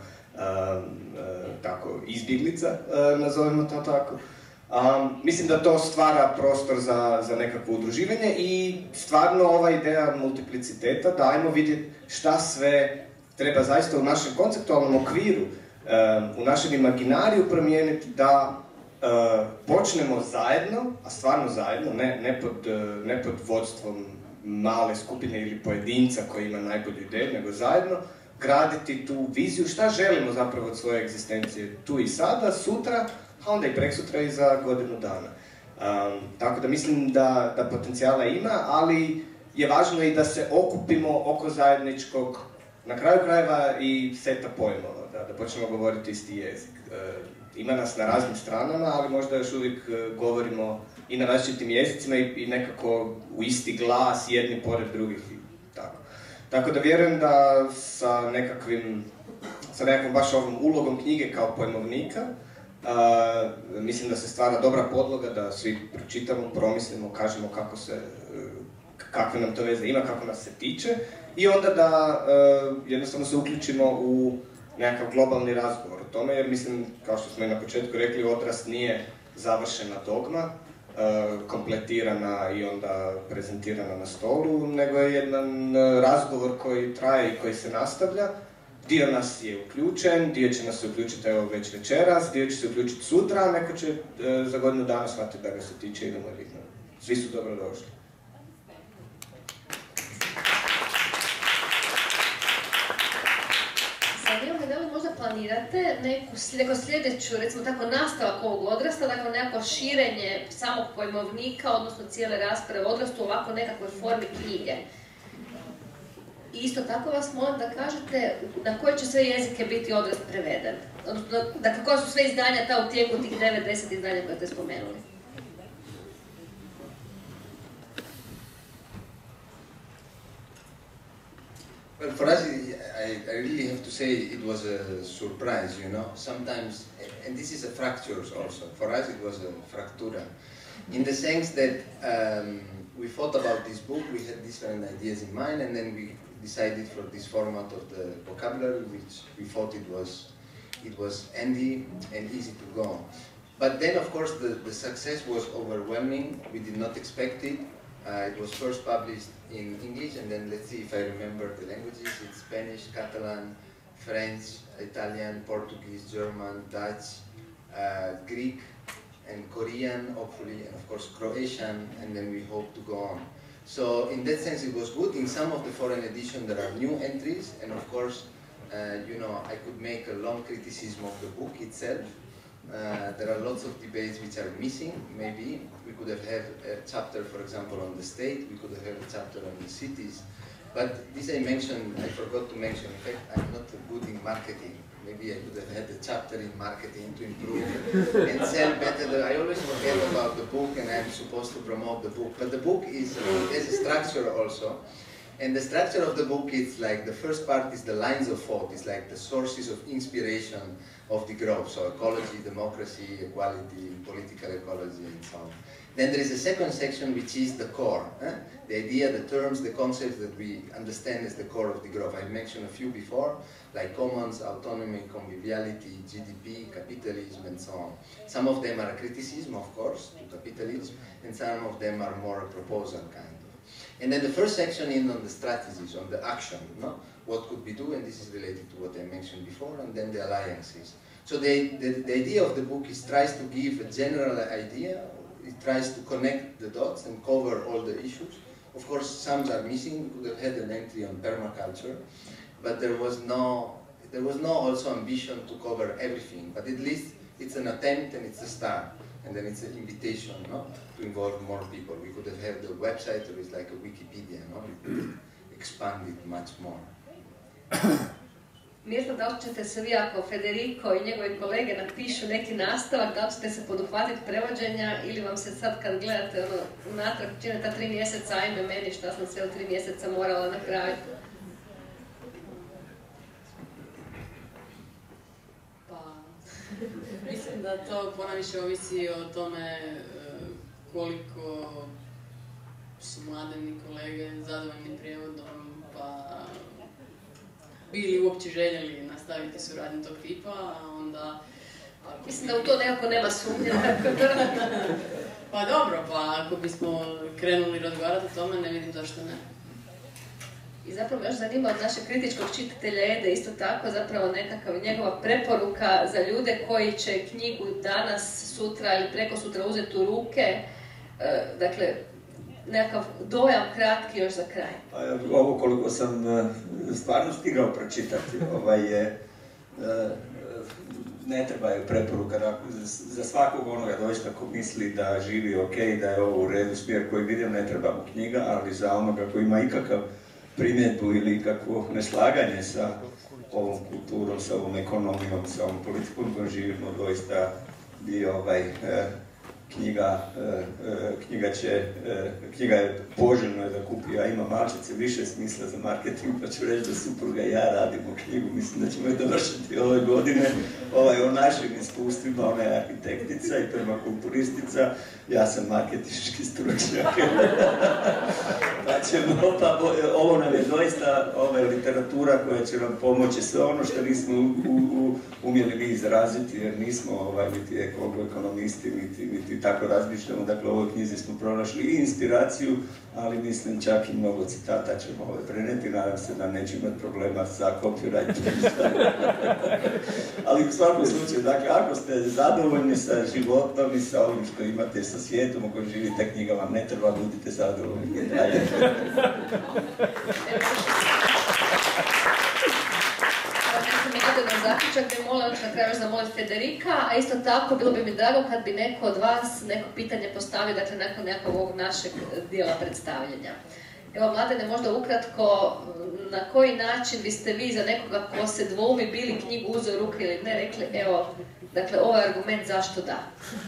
tako izbjeglica, nazovimo to tako. Mislim da to stvara prostor za nekakvo udruživanje i stvarno ova ideja multipliciteta da ajmo vidjeti šta sve treba zaista u našem konceptualnom okviru, u našem imaginariju promijeniti da počnemo zajedno, a stvarno zajedno, ne pod vodstvom male skupine ili pojedinca koji ima najbolju ideju, nego zajedno graditi tu viziju šta želimo zapravo od svoje egzistencije tu i sada, sutra, a onda i preksutra i za godinu dana. Tako da mislim da potencijala ima, ali je važno i da se okupimo oko zajedničkog, na kraju krajeva i seta pojmova, da počnemo govoriti isti jezik. Ima nas na raznim stranama, ali možda još uvijek govorimo i na različitim jezicima i nekako u isti glas, jedni pored drugih i tako. Tako da vjerujem da sa nekakvom baš ovom ulogom knjige kao pojmovnika, mislim da se stvara dobra podloga da svi pročitamo, promislimo, kažemo kakve nam to veze ima, kako nas se tiče i onda da jednostavno se uključimo u nekakav globalni razgovor o tome, jer mislim, kao što smo i na početku rekli, odrast nije završena dogma, kompletirana i onda prezentirana na stolu, nego je jedan razgovor koji traje i koji se nastavlja. Dio nas je uključen, dio će nas se uključiti evo već večeras, dio će se uključiti sutra, a neko će za godinu dana shvatiti da ga se tiče i da mu je bitno. Svi su dobrodošli. Zanima me da li možda planirate neko sljedeću, recimo tako, nastavak ovog odrasta, dakle nekako širenje samog pojmovnika, odnosno cijele rasprave o odrastu u ovako nekakvoj formi knjige. I isto tako vas molim da kažete na koje će sve jezike biti odrast preveden. Odnosno, dakle, koja su sve izdanja ta u tijeku tih 9-10 izdanja koje ste spomenuli? Well, for us, I really have to say it was a surprise, you know. Sometimes, and this is a fracture also. For us, it was a fractura. In the sense that we thought about this book, we had different ideas in mind, and then we decided for this format of the vocabulary, which we thought it was handy and easy to go. But then, of course, the success was overwhelming. We did not expect it. It was first published in English, and then let's see if I remember the languages. It's Spanish, Catalan, French, Italian, Portuguese, German, Dutch, Greek, and Korean, hopefully, and of course Croatian, and then we hope to go on. So in that sense it was good. In some of the foreign editions there are new entries, and of course, you know, I could make a long criticism of the book itself. There are lots of debates which are missing. Maybe we could have had a chapter, for example, on the state, we could have had a chapter on the cities. But this I mentioned, I forgot to mention, in fact, I'm not good in marketing. Maybe I could have had a chapter in marketing to improve and sell better. I always forget about the book, and I'm supposed to promote the book. But the book has a structure also. And the structure of the book is like, the first part is the lines of thought, it's like the sources of inspiration of the growth, so ecology, democracy, equality, political ecology, and so on. Then there is a second section which is the core, the idea, the terms, the concepts that we understand as the core of the growth. I mentioned a few before, like commons, autonomy, conviviality, GDP, capitalism, and so on. Some of them are a criticism, of course, to capitalism, and some of them are more a proposal kind of. And then the first section is on the strategies, on the action, no? What could we do, and this is related to what I mentioned before, and then the alliances. So the idea of the book is tries to give a general idea, it tries to connect the dots and cover all the issues. Of course, some are missing. We could have had an entry on permaculture, but there was no also ambition to cover everything, but at least it's an attempt and it's a start, and then it's an invitation, no, to involve more people. We could have had the website, or it's like a Wikipedia, no, we could expand it much more. Mirta, da li ćete se vi, ako Federico i njegovi kolege napišu neki nastavak, da li ćete se poduhvatiti prevođenja, ili vam se sad kad gledate unatrag čine ta 3 mjeseca, ajme meni šta sam sve u 3 mjeseca morala napraviti? Pa, mislim da to ponajviše ovisi o tome koliko su mladeni kolege zadovoljni prijevodom, pa bili uopće željeli nastaviti suradnju tog tipa, a onda... Mislim da u to nekako nema sumnje. Pa dobro, pa ako bismo krenuli razgovarati o tome, ne vidim zašto ne. I zapravo me još zanima od našeg kritičkog čitatelja Ede isto tako zapravo nekakav njegova preporuka za ljude koji će knjigu danas, sutra ili preko sutra uzeti u ruke. Dakle, nekakav dojam kratki još za kraj. Ovo koliko sam stvarno stigao pročitati, ne treba je preporuka za svakog onoga doista ko misli da živi ok, da je ovo u redu smjer koji vidim, ne treba mu knjiga, ali za onoga koji ima ikakav primjedbu ili ikakvo neslaganje sa ovom kulturom, sa ovom ekonomijom, sa ovom politikom kojom živimo, doista bi knjiga je poželjno da kupi, a ima malčice više smisla za marketing, pa ću reći da supruga i ja radimo knjigu, mislim da ćemo je dovršiti ove godine, o našim iskustvima, ona je arhitektica i permakulturistica, ja sam marketinški stručnjak. Pa ovo nam je doista literatura koja će nam pomoći sve ono što nismo umjeli vi izraziti, jer nismo niti ekonomisti, niti tako razmišljamo. Dakle, u ovoj knjizi smo pronašli i inspiraciju, ali mislim čak i mnogo citata ćemo preneti, nadam se da neće imati problema sa copyrightom. Ali u svakom slučaju, dakle, ako ste zadovoljni sa životom i sa ovim što imate, sa svijetom u kojem živite, knjiga vam ne treba, budite zadovoljni. Zaključak bi molila na kraju zamoliti Federica, a isto tako bilo bi mi drago kad bi neko od vas neko pitanje postavio, dakle nakon nekog ovog našeg dijela predstavljanja. Evo, Mladene, možda ukratko, na koji način biste vi za nekoga ko se dvoumi bili knjigu uzeo u ruke ili ne, rekli, evo, dakle, ovo je argument zašto da?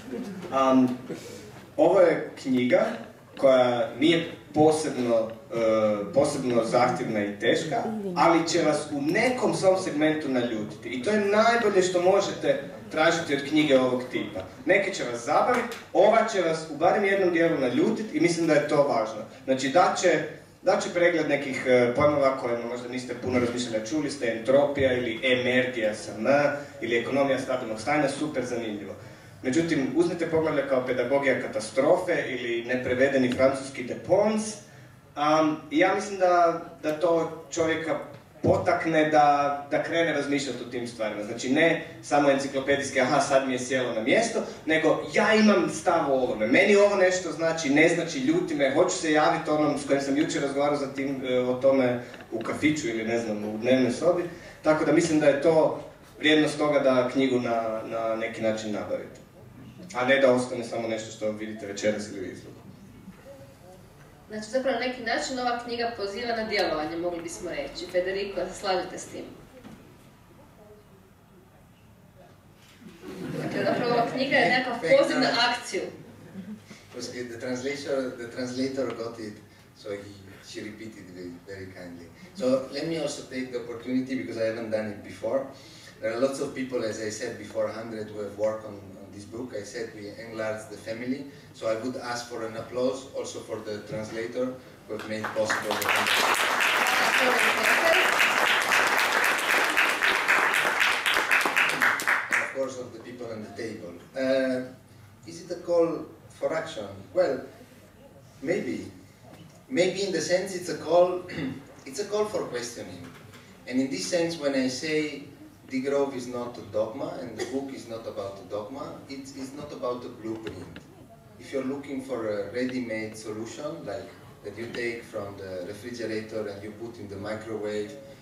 Ovo je knjiga koja nije posebno zahtjevna i teška, ali će vas u nekom svom segmentu naljutiti. I to je najbolje što možete tražiti od knjige ovog tipa. Neke će vas zabaviti, ova će vas u barem jednom dijelu naljutiti i mislim da je to važno. Znači, daće pregled nekih pojmova kojima možda niste puno razmišljali, čuli ste entropija ili emergija sa M, ili ekonomija stabilnog stanja, super zanimljivo. Međutim, uzmite poglavlje kao pedagogija katastrofe ili neprevedeni francuski de Pons, i ja mislim da to čovjeka potakne da krene razmišljati o tim stvarima. Znači, ne samo enciklopedijski, aha, sad mi je sjelo na mjesto, nego ja imam stav o ovome. Meni ovo nešto znači, ne znači, ljuti me, hoću se javiti onom s kojim sam jučer razgovarao o tome u kafiću ili ne znam, u dnevnoj sobi. Tako da mislim da je to vrijednost toga da knjigu na neki način nabavite. A ne da ostane samo nešto što vidite večeras ili u izlogu. Znači, zapravo na neki način ova knjiga poziva na djelovanje, mogli bismo reći. Federico, slažete s tim? Dakle, zapravo ova knjiga je nekakav poziv na akciju. The translator got it, so she repeated it very kindly. So let me also take the opportunity, because I haven't done it before. There are lots of people, as I said before, 100 who have worked on this book. I said we enlarged the family, so I would ask for an applause also for the translator who have made possible the and of course of the people on the table. Is it a call for action? Well, maybe. Maybe in the sense it's a call for questioning. And in this sense, when I say The Grove is not a dogma, and the book is not about a dogma, it's not about a blueprint. If you're looking for a ready-made solution, like that you take from the refrigerator and you put in the microwave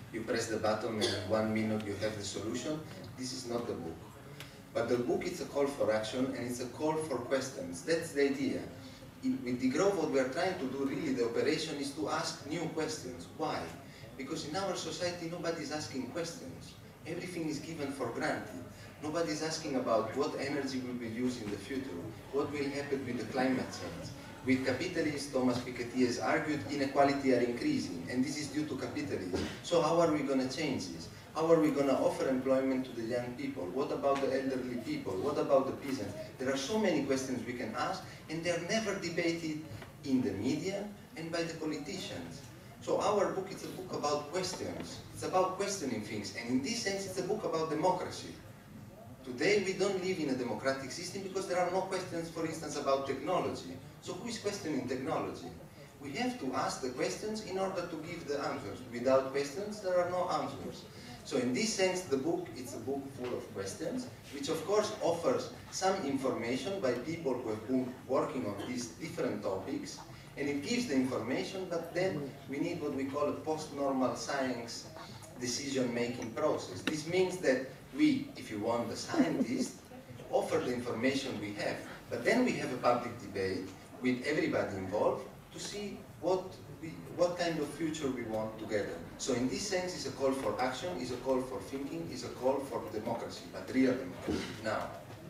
you press the button and in 1 minute you have the solution. This is not the book. But the book is a call for action and it's a call for questions. That's the idea. With deGrowth, what we are trying to do really, the operation is to ask new questions. Why? Because in our society nobody is asking questions. Everything is given for granted. Nobody is asking about what energy will be used in the future, what will happen with the climate change. With capitalism, Thomas Piketty has argued, inequality are increasing, and this is due to capitalism. So how are we going to change this? How are we going to offer employment to the young people? What about the elderly people? What about the peasants? There are so many questions we can ask, and they're never debated in the media and by the politicians. So our book is a book about questions. It's about questioning things, and in this sense, it's a book about democracy. Today, we don't live in a democratic system because there are no questions, for instance, about technology. So who is questioning technology? We have to ask the questions in order to give the answers. Without questions, there are no answers. So in this sense, the book, it's a book full of questions, which of course offers some information by people who have been working on these different topics, and it gives the information, but then we need what we call a post-normal science decision-making process. This means that we, if you want, the scientists, offer the information we have, but then we have a public debate with everybody involved to see what kind of future we want together. So in this sense, it's a call for action, it's a call for thinking, it's a call for democracy, but real democracy, now.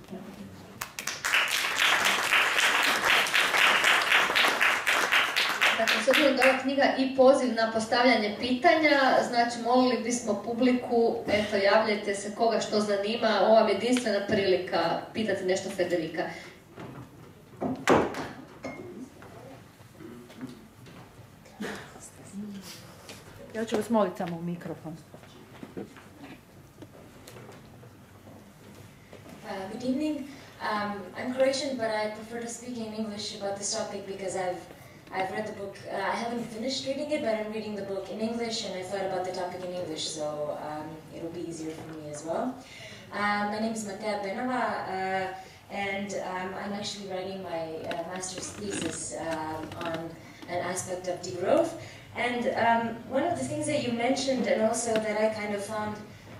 Dakle, s obzirom da je ova knjiga i poziv na postavljanje pitanja, znači molili bismo publiku, eto, javljajte se koga što zanima, ova je jedinstvena prilika pitati nešto Federika. Ja ću vas moliti samo u mikrofon. Good evening. I'm Croatian, but I prefer to speak in English about this topic because I've read the book. I haven't finished reading it, but I'm reading the book in English, and I thought about the topic in English, so it'll be easier for me as well. My name is Matea Benova, and I'm actually writing my master's thesis on an aspect of degrowth. And one of the things that you mentioned, and also that I kind of found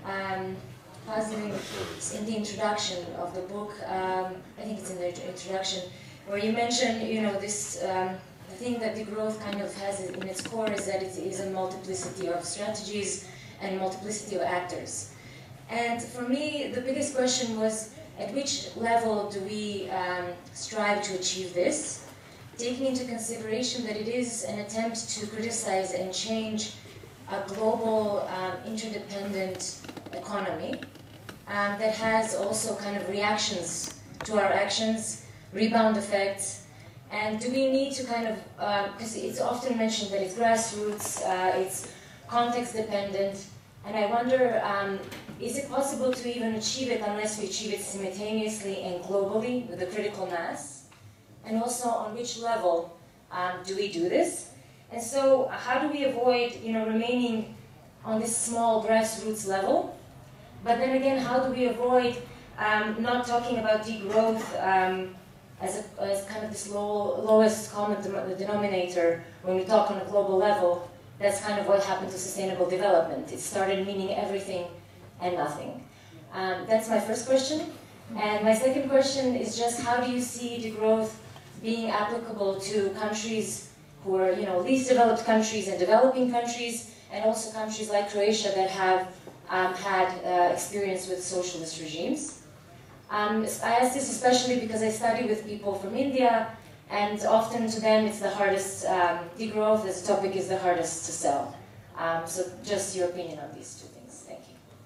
puzzling in the introduction of the book, I think it's in the introduction, where you mentioned, you know, this the thing that degrowth kind of has in its core is that it is a multiplicity of strategies and multiplicity of actors. And for me, the biggest question was, at which level do we strive to achieve this? Taking into consideration that it is an attempt to criticize and change a global, interdependent economy that has also kind of reactions to our actions, rebound effects, and do we need to kind of, because it's often mentioned that it's grassroots, it's context dependent, and I wonder, is it possible to even achieve it unless we achieve it simultaneously and globally with a critical mass? And also, on which level do we do this? And so, how do we avoid, you know, remaining on this small grassroots level? But then again, how do we avoid not talking about degrowth as kind of this lowest common denominator when we talk on a global level? That's kind of what happened to sustainable development. It started meaning everything and nothing. That's my first question. And my second question is just, how do you see degrowth being applicable to countries who are, you know, least developed countries and developing countries, and also countries like Croatia that have had experience with socialist regimes? I ask this especially because I study with people from India, and often to them it's the hardest, degrowth as a topic is the hardest to sell. So just your opinion on these two things. Thank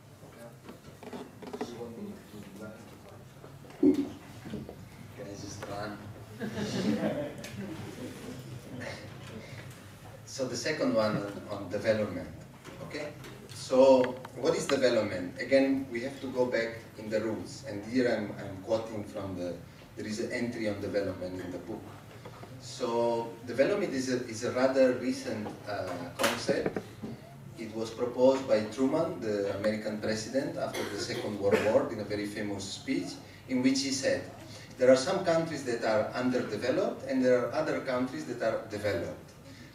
you. Can I just run? So the second one on development, okay? So what is development? Again, we have to go back in the roots, and here I'm quoting from there is an entry on development in the book. So development is a rather recent concept. It was proposed by Truman, the American president, after the Second World War, in a very famous speech, in which he said, there are some countries that are underdeveloped, and there are other countries that are developed.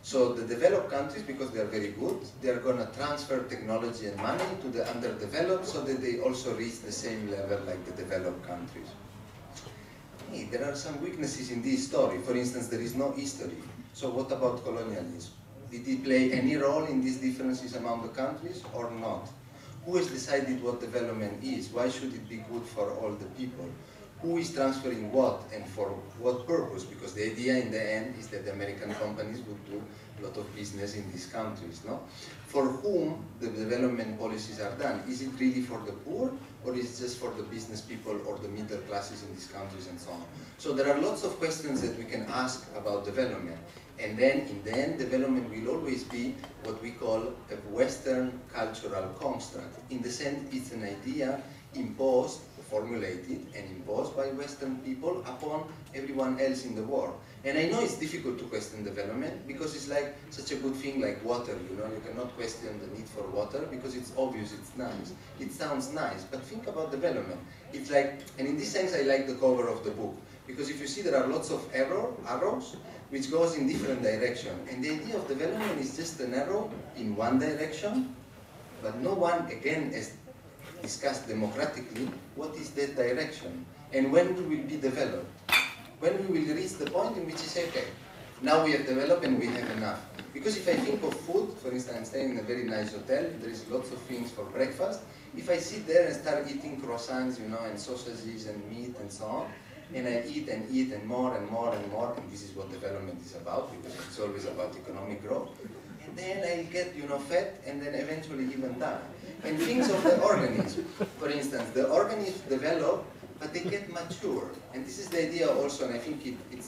So the developed countries, because they are very good, they are going to transfer technology and money to the underdeveloped so that they also reach the same level like the developed countries. Hey, there are some weaknesses in this story. For instance, there is no history. So what about colonialism? Did it play any role in these differences among the countries or not? Who has decided what development is? Why should it be good for all the people? Who is transferring what and for what purpose? Because the idea in the end is that the American companies would do a lot of business in these countries, no? For whom the development policies are done? Is it really for the poor, or is it just for the business people or the middle classes in these countries and so on? So there are lots of questions that we can ask about development. And then in the end, development will always be what we call a Western cultural construct. In the sense, it's an idea imposed, formulated and imposed by Western people upon everyone else in the world. And I know it's difficult to question development because it's like such a good thing like water, you know, you cannot question the need for water because it's obvious, it's nice. It sounds nice, but think about development. It's like, and in this sense I like the cover of the book, because if you see there are lots of arrows which goes in different directions. And the idea of development is just an arrow in one direction, but no one, again, has discussed democratically what is that direction and when we will be developed. When we will reach the point in which you say, okay, now we have developed and we have enough. Because if I think of food, for instance, I'm staying in a very nice hotel, there is lots of things for breakfast. If I sit there and start eating croissants, you know, and sausages and meat and so on, and I eat and more and more and more, and this is what development is about, because it's always about economic growth. And then I get, you know, fat and then eventually even die. And things of the organism. For instance, the organisms develop, but they get mature. And this is the idea also, and I think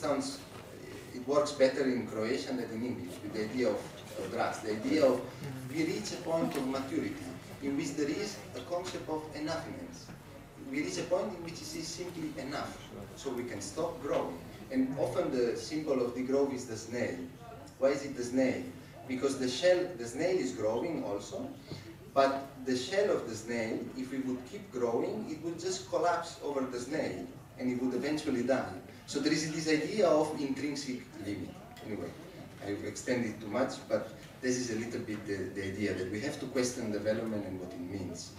it works better in Croatian than in English, with the idea of drugs. The idea of we reach a point of maturity in which there is a concept of enoughness. We reach a point in which it is simply enough, so we can stop growing. And often the symbol of the growth is the snail. Why is it the snail? Because the snail is growing also, but the shell of the snail, if we would keep growing, it would just collapse over the snail, and it would eventually die. So there is this idea of intrinsic limit. Anyway, I've extended too much, but this is a little bit the idea that we have to question development and what it means.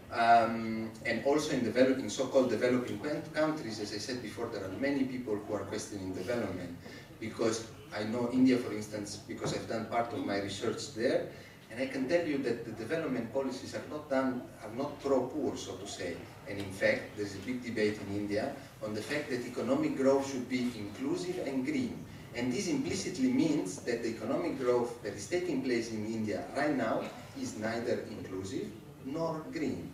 And also in so-called developing countries, as I said before, there are many people who are questioning development. Because I know India, for instance, because I've done part of my research there, and I can tell you that the development policies are not pro-poor, so to say. And in fact, there's a big debate in India on the fact that economic growth should be inclusive and green. And this implicitly means that the economic growth that is taking place in India right now is neither inclusive nor green.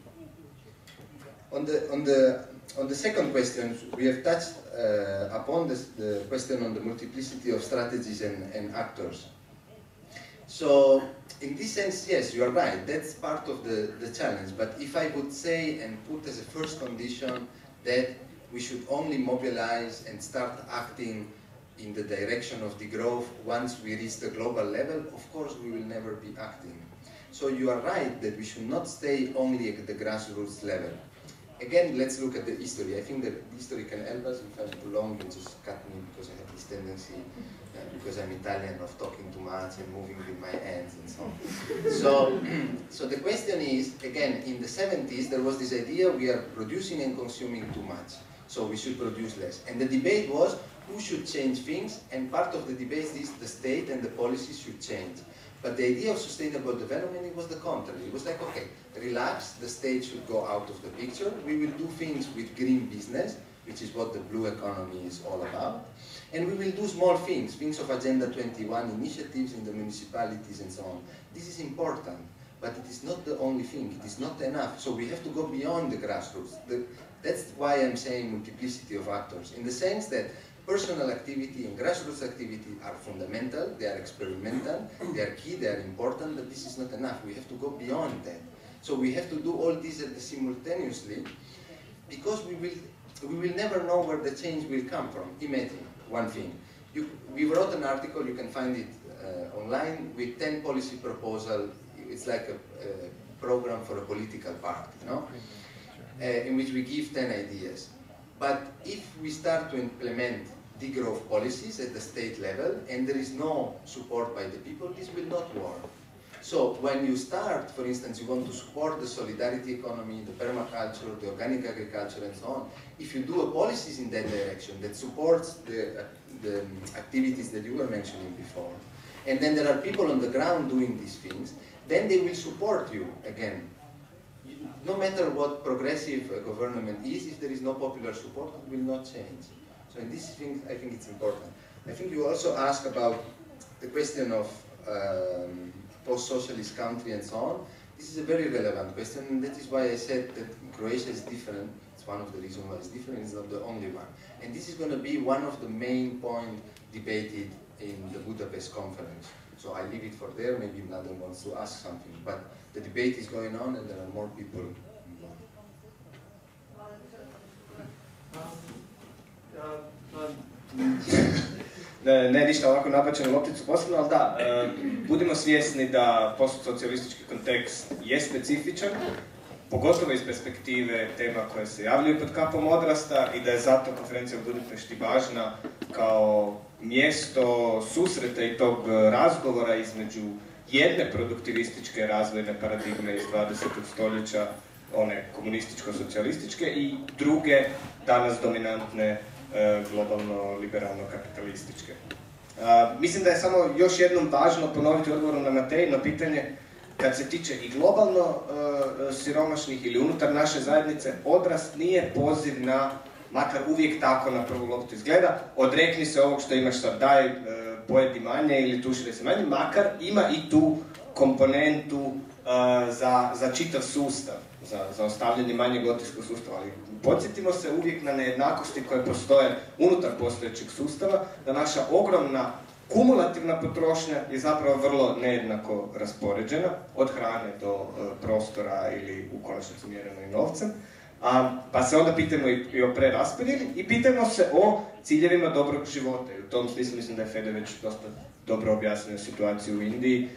On the second question, we have touched upon the question on the multiplicity of strategies and actors. So, in this sense, yes, you are right, that's part of the challenge. But if I would say and put as a first condition that we should only mobilize and start acting in the direction of the growth once we reach the global level, of course we will never be acting. So you are right that we should not stay only at the grassroots level. Again, let's look at the history. I think that history can help us. If I'm too long, you just cut me because I have this tendency, because I'm Italian, of talking too much and moving with my hands and so on. So the question is, again, in the 70s, there was this idea we are producing and consuming too much, so we should produce less. And the debate was who should change things, and part of the debate is the state and the policies should change. But the idea of sustainable development, it was the contrary. It was like, okay, relax, the state should go out of the picture. We will do things with green business, which is what the blue economy is all about. And we will do small things of Agenda 21 initiatives in the municipalities and so on. This is important, but it is not the only thing. It is not enough. So we have to go beyond the grassroots. That's why I'm saying multiplicity of actors, in the sense that personal activity and grassroots activity are fundamental, they are experimental, they are key, they are important, but this is not enough. We have to go beyond that. So we have to do all this simultaneously, because we will never know where the change will come from. Imagine one thing. We wrote an article, you can find it online, with 10 policy proposals. It's like a program for a political party, you know? In which we give 10 ideas. But if we start to implement degrowth policies at the state level and there is no support by the people, this will not work. So when you start, for instance, you want to support the solidarity economy, the permaculture, the organic agriculture and so on, if you do policies in that direction that supports the activities that you were mentioning before, and then there are people on the ground doing these things, then they will support you again. No matter what progressive government is, if there is no popular support, it will not change. So in this thing, I think it's important. I think you also asked about the question of post-socialist country and so on. This is a very relevant question, and that is why I said that Croatia is different. It's one of the reasons why it's different, it's not the only one. And this is going to be one of the main points debated in the Budapest conference. So I leave it for there, maybe Mladen wants to ask something, but the debate is going on and there are more people involved. Ne, ništa ovako nabačenu lopticu posebno, ali da, budimo svjesni da postsocijalistički kontekst je specifičan, pogotovo iz perspektive tema koje se javljaju pod kapom odrasta i da je zato konferencija u Budimpešti važna kao mjesto susreta i tog razgovora između jedne produktivističke razvojne paradigme iz 20. stoljeća, one komunističko-socijalističke, i druge, danas dominantne, globalno-liberalno-kapitalističke. Mislim da je samo još jednom važno ponoviti odgovorom na Matejino pitanje, kad se tiče i globalno siromašnih ili unutar naše zajednice, odrast nije poziv na, makar uvijek tako na prvu loptu izgleda, odrekni se ovog što imaš sad, daj, pojedi manje ili tuširaj se manje, makar ima i tu komponentu za čitav sustav, za ostavljanje manjeg gotinskog sustava, ali podsjetimo se uvijek na nejednakosti koje postoje unutar postojećeg sustava, da naša ogromna kumulativna potrošnja je zapravo vrlo nejednako raspoređena, od hrane do prostora ili u konačnici mjereno i novcem, pa se onda pitamo i o preraspodjeli i pitamo se o ciljevima dobrog života. I u tom smislu mislim da je Fede već dosta dobro objasnio situaciju u Indiji.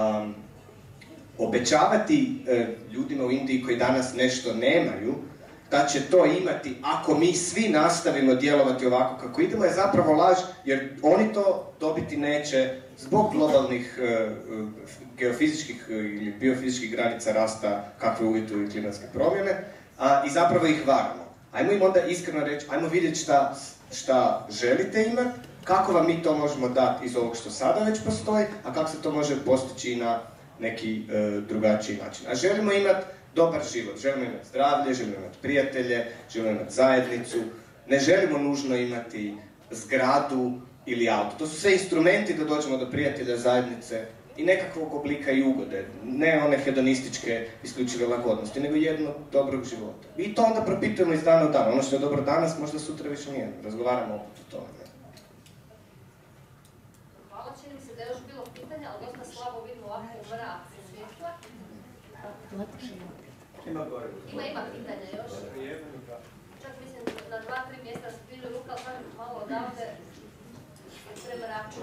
Obećavati ljudima u Indiji koji danas nešto nemaju, da će to imati ako mi svi nastavimo djelovati ovako kako idemo, je zapravo laž, jer oni to dobiti neće zbog globalnih geofizičkih ili biofizičkih granica rasta kakve uvjetuju klimatske promjene, i zapravo ih varamo. Ajmo im onda iskreno reći, ajmo vidjeti šta želite imati, kako vam mi to možemo dati iz ovog što sada već postoji, a kako se to može postići i na neki drugačiji način. A želimo imati dobar život, želimo imati zdravlje, želimo imati prijatelje, želimo imati zajednicu, ne želimo nužno imati zgradu ili auto. To su sve instrumenti da dođemo do prijatelja, zajednice i nekakvog oblika i ugode. Ne one hedonističke isključive lagodnosti, nego jednog dobrog života. I to onda propitujemo iz dana u dan. Ono što je dobro danas, možda sutra više nije. Razgovaramo opet o tome. Hvala, čini mi se da je još bilo pitanja, ali dosta slabo vidimo ovako u mrak svjetla. Ima pitanja još. Čak mislim na 2-3 mjesta su bili ruka, ali sad malo odavde prema raču.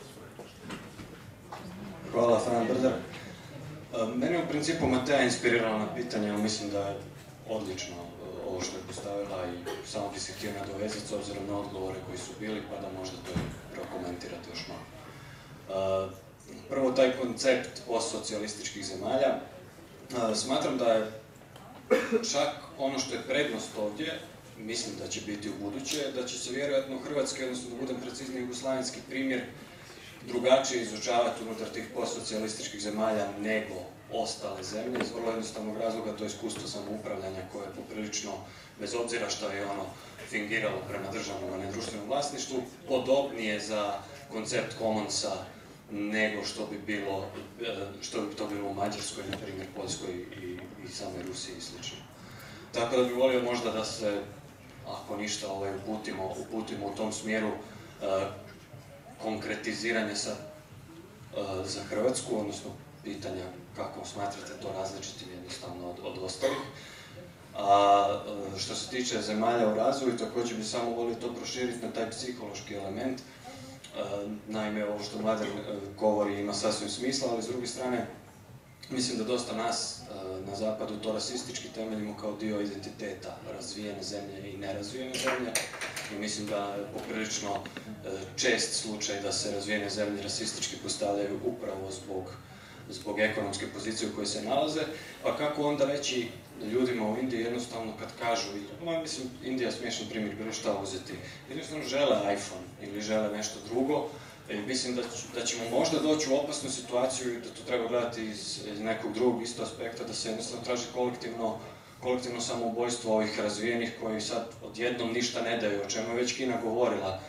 Hvala, Fran Brdar. Mene u principu Mateja inspirirala na pitanje, ali mislim da je odlično ovo što je postavila i samo bi se htio nadovezati s obzirom na odgovore koji su bili, pa da možda to prokomentirate još malo. Prvo, taj koncept postsocijalističkih zemalja. Smatram da je čak ono što je prednost ovdje, mislim da će biti u buduće, da će se vjerojatno Hrvatski, odnosno da budem precizniji jugoslavenski primjer, drugačije izučavati unutar tih postsocijalističkih zemalja nego ostale zemlje, iz vrlo jednostavnog razloga, to je iskustvo samoupravljanja koje je poprilično, bez obzira što je ono fingiralo prema državnom, a ne društvenom vlasništvu, podobnije za koncept commonsa nego što bi to bilo u Mađarskoj, na primjer Poljskoj i samoj Rusiji i sl. Tako da bih volio možda da se, ako ništa, uputimo u tom smjeru konkretiziranje za Hrvatsku, odnosno pitanja kako smatrate to različitim jednostavno od ostalih. A što se tiče zemalja u razvoju, također bih samo volio to proširiti na taj psihološki element. Naime, ovo što Mladen govori ima sasvim smisla, ali s druge strane mislim da dosta nas na zapadu to rasistički temeljimo kao dio identiteta razvijene zemlje i nerazvijene zemlje. I mislim da je poprilično čest slučaj da se razvijene zemlje rasistički postavljaju upravo zbog ekonomske pozicije u kojoj se nalaze, a kako onda reći ljudima u Indiji jednostavno kad kažu, mislim, Indija je smiješan primjer, bilo šta uzeti, jednostavno žele iPhone ili žele nešto drugo, i mislim da ćemo možda doći u opasnu situaciju i da to treba gledati iz nekog drugog isto aspekta, da se jednostavno traži kolektivno samoubojstvo ovih razvijenih koji sad odjednom ništa ne daju, o čemu je već Kina govorila,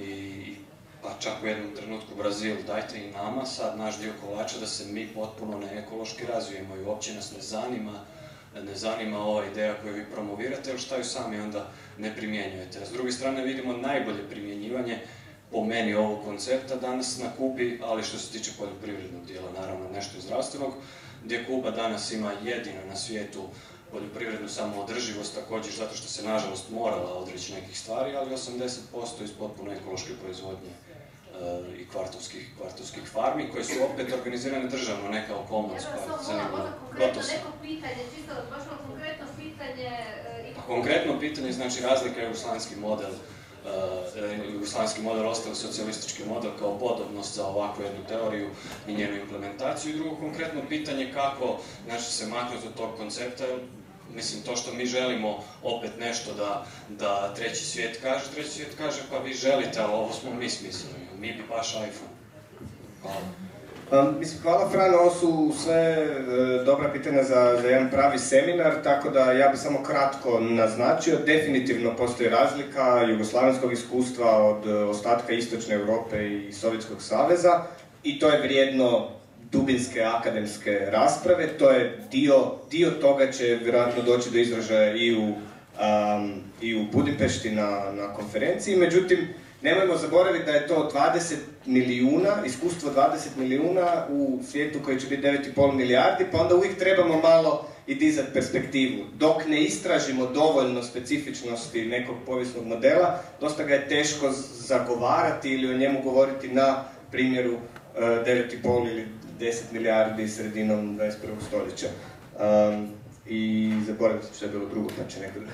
pa čak u jednom trenutku Brazil, dajte i nama sad naš dio kolača da se mi potpuno neekološki razvijemo i uopće nas ne zanima ova ideja koju vi promovirate, ili šta ju sami onda ne primjenjujete. S druge strane vidimo najbolje primjenjivanje po meni ovog koncepta danas na Kubi, ali što se tiče poljoprivrednog dijela, naravno nešto i zdravstvenog, gdje Kuba danas ima jedino na svijetu poljoprivrednu samoodrživost, također zato što se nažalost morala odreći nekih stvari, ali 80% iz potpuno ekološke proizvodnje i kvartovskih farmi, koje su opet organizirane državno, ne kao commons, pa je zanimljivo. Konkretno neko pitanje, čisto baš konkretno pitanje... Konkretno pitanje, znači razlika je jugoslavijski model, ostali socijalistički model kao podobnost za ovakvu jednu teoriju i njenu implementaciju. I drugo konkretno pitanje kako se maknuti od tog koncepta, mislim to što mi želimo opet nešto da treći svijet kaže pa vi želite, ali ovo smo mi smislili, mi bi baš iPhone. Hvala. Hvala Fran, ovo su sve dobra pitanja za jedan pravi seminar, tako da ja bih samo kratko naznačio. Definitivno postoji razlika jugoslavenskog iskustva od ostatka Istočne Europe i Sovjetskog saveza i to je vrijedno dubinske akademske rasprave. To je dio toga će vjerojatno doći do izražaja i u Budimpešti na konferenciji. Međutim, nemojmo zaboraviti da je to 20 milijuna, iskustvo 20 milijuna u svijetu koji će biti 9,5 milijardi, pa onda uvijek trebamo malo i dizati perspektivu. Dok ne istražimo dovoljno specifičnosti nekog povijesnog modela, dosta ga je teško zagovarati ili o njemu govoriti na primjeru 9,5 ili 10 milijardi sredinom 21. stoljeća. I zaboravim se što je bilo drugo, pa će neko...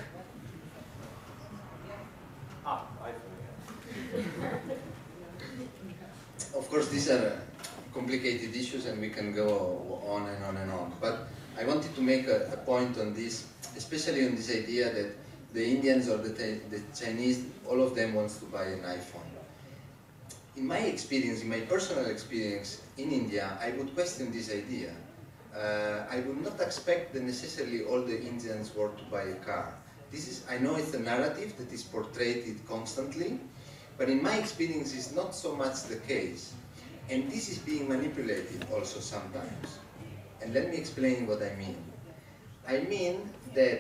Of course, these are complicated issues and we can go on and on and on. But I wanted to make a point on this, especially on this idea that the Indians or the Chinese, all of them wants to buy an iPhone. In my experience, in my personal experience in India, I would question this idea. I would not expect that necessarily all the Indians want to buy a car. I know it's a narrative that is portrayed constantly, but in my experience it's not so much the case. And this is being manipulated also sometimes. And let me explain what I mean. I mean that,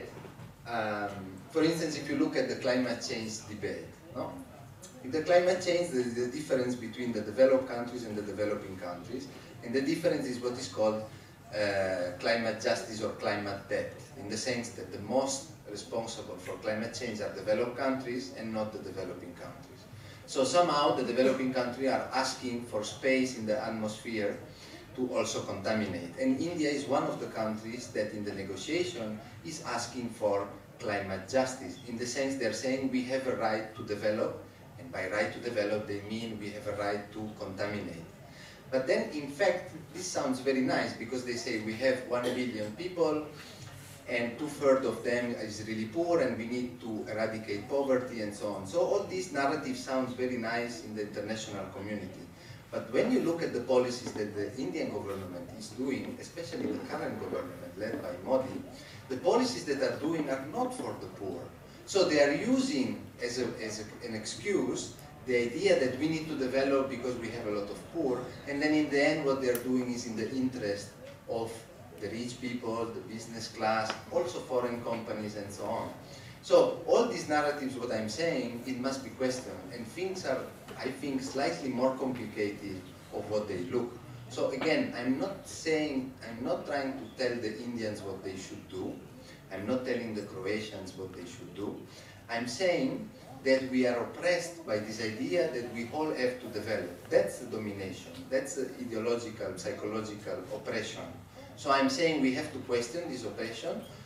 for instance, if you look at the climate change debate, no? In the climate change, there is a difference between the developed countries and the developing countries, and the difference is what is called climate justice or climate debt, in the sense that the most responsible for climate change are developed countries and not the developing countries. So somehow the developing countries are asking for space in the atmosphere to also contaminate. And India is one of the countries that in the negotiation is asking for climate justice, in the sense they're saying we have a right to develop, and by right to develop they mean we have a right to contaminate. But then in fact this sounds very nice because they say we have 1 billion people and 2/3 of them is really poor and we need to eradicate poverty and so on. So all these narratives sounds very nice in the international community. But when you look at the policies that the Indian government is doing, especially the current government led by Modi, the policies that are doing are not for the poor. So they are using as an excuse the idea that we need to develop because we have a lot of poor, and then in the end what they are doing is in the interest of the rich people, the business class, also foreign companies and so on. So all these narratives, what I'm saying, it must be questioned, and things are, I think, slightly more complicated of what they look. So again, I'm not trying to tell the Indians what they should do. I'm not telling the Croatians what they should do. I'm saying that we are oppressed by this idea that we all have to develop. That's the domination. That's the ideological, psychological oppression. So I'm saying we have to question this oppression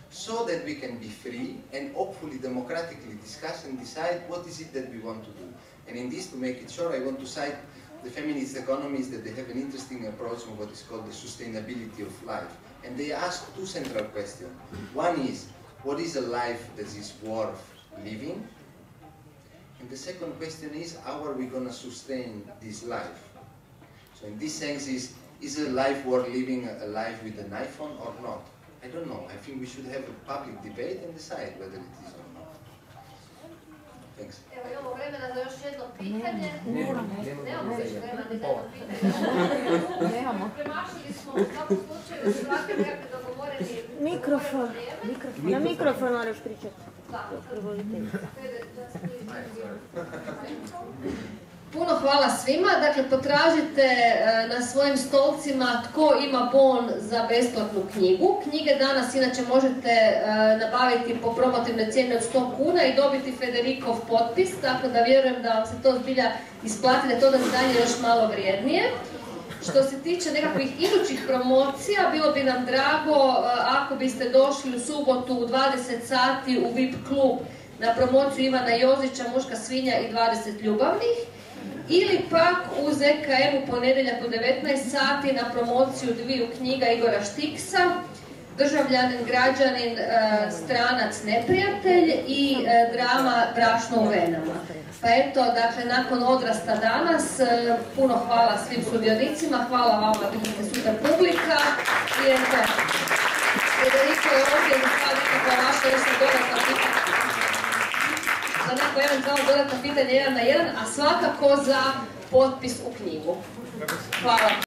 so that we can be free and hopefully democratically discuss and decide what is it that we want to do. And in this, to make it short, I want to cite the feminist economists that they have an interesting approach on what is called the sustainability of life. And they ask two central questions. One is, what is a life that is worth living? And the second question is, how are we going to sustain this life? So in this sense, is a life worth living a life with an iPhone or not? I don't know. I think we should have a public debate and decide whether it is or not. Thanks. Evo, imamo vremena za još jedno pitanje. Nemamo više vremena za jedno pitanje. Nemamo. Premašili smo u svakom slučaju svaki nekakve dogovoreni... Mikrofon. Na mikrofon moraš pričati. Puno hvala svima. Dakle, potražite na svojim stolcima tko ima bon za besplatnu knjigu. Knjige danas inače možete nabaviti po promotivnoj cijeni od 100 kuna i dobiti Federikov potpis, tako da vjerujem da vam se to zbilja isplati, da to da izdanje još malo vrijednije. Što se tiče nekakvih idućih promocija, bilo bi nam drago ako biste došli u subotu u 20 sati u VIP klub na promociju Ivana Jozića, Muška svinja i 20 ljubavnih. Ili pak u ZKM u ponedjeljak u 19 sati na promociju dviju knjiga Igora Štiksa, Državljanin, građanin, stranac, neprijatelj i drama Brašno u venama. Pa eto, dakle, nakon odrasta danas, puno hvala svim sudionicima, hvala vama, vidite super publika. I eto, Federiko je ovdje za sva nekakva vaša još dodatna pitanja. Za neko eventualno dodatna pitanja 1 na 1, a svakako za potpis u knjigu. Hvala.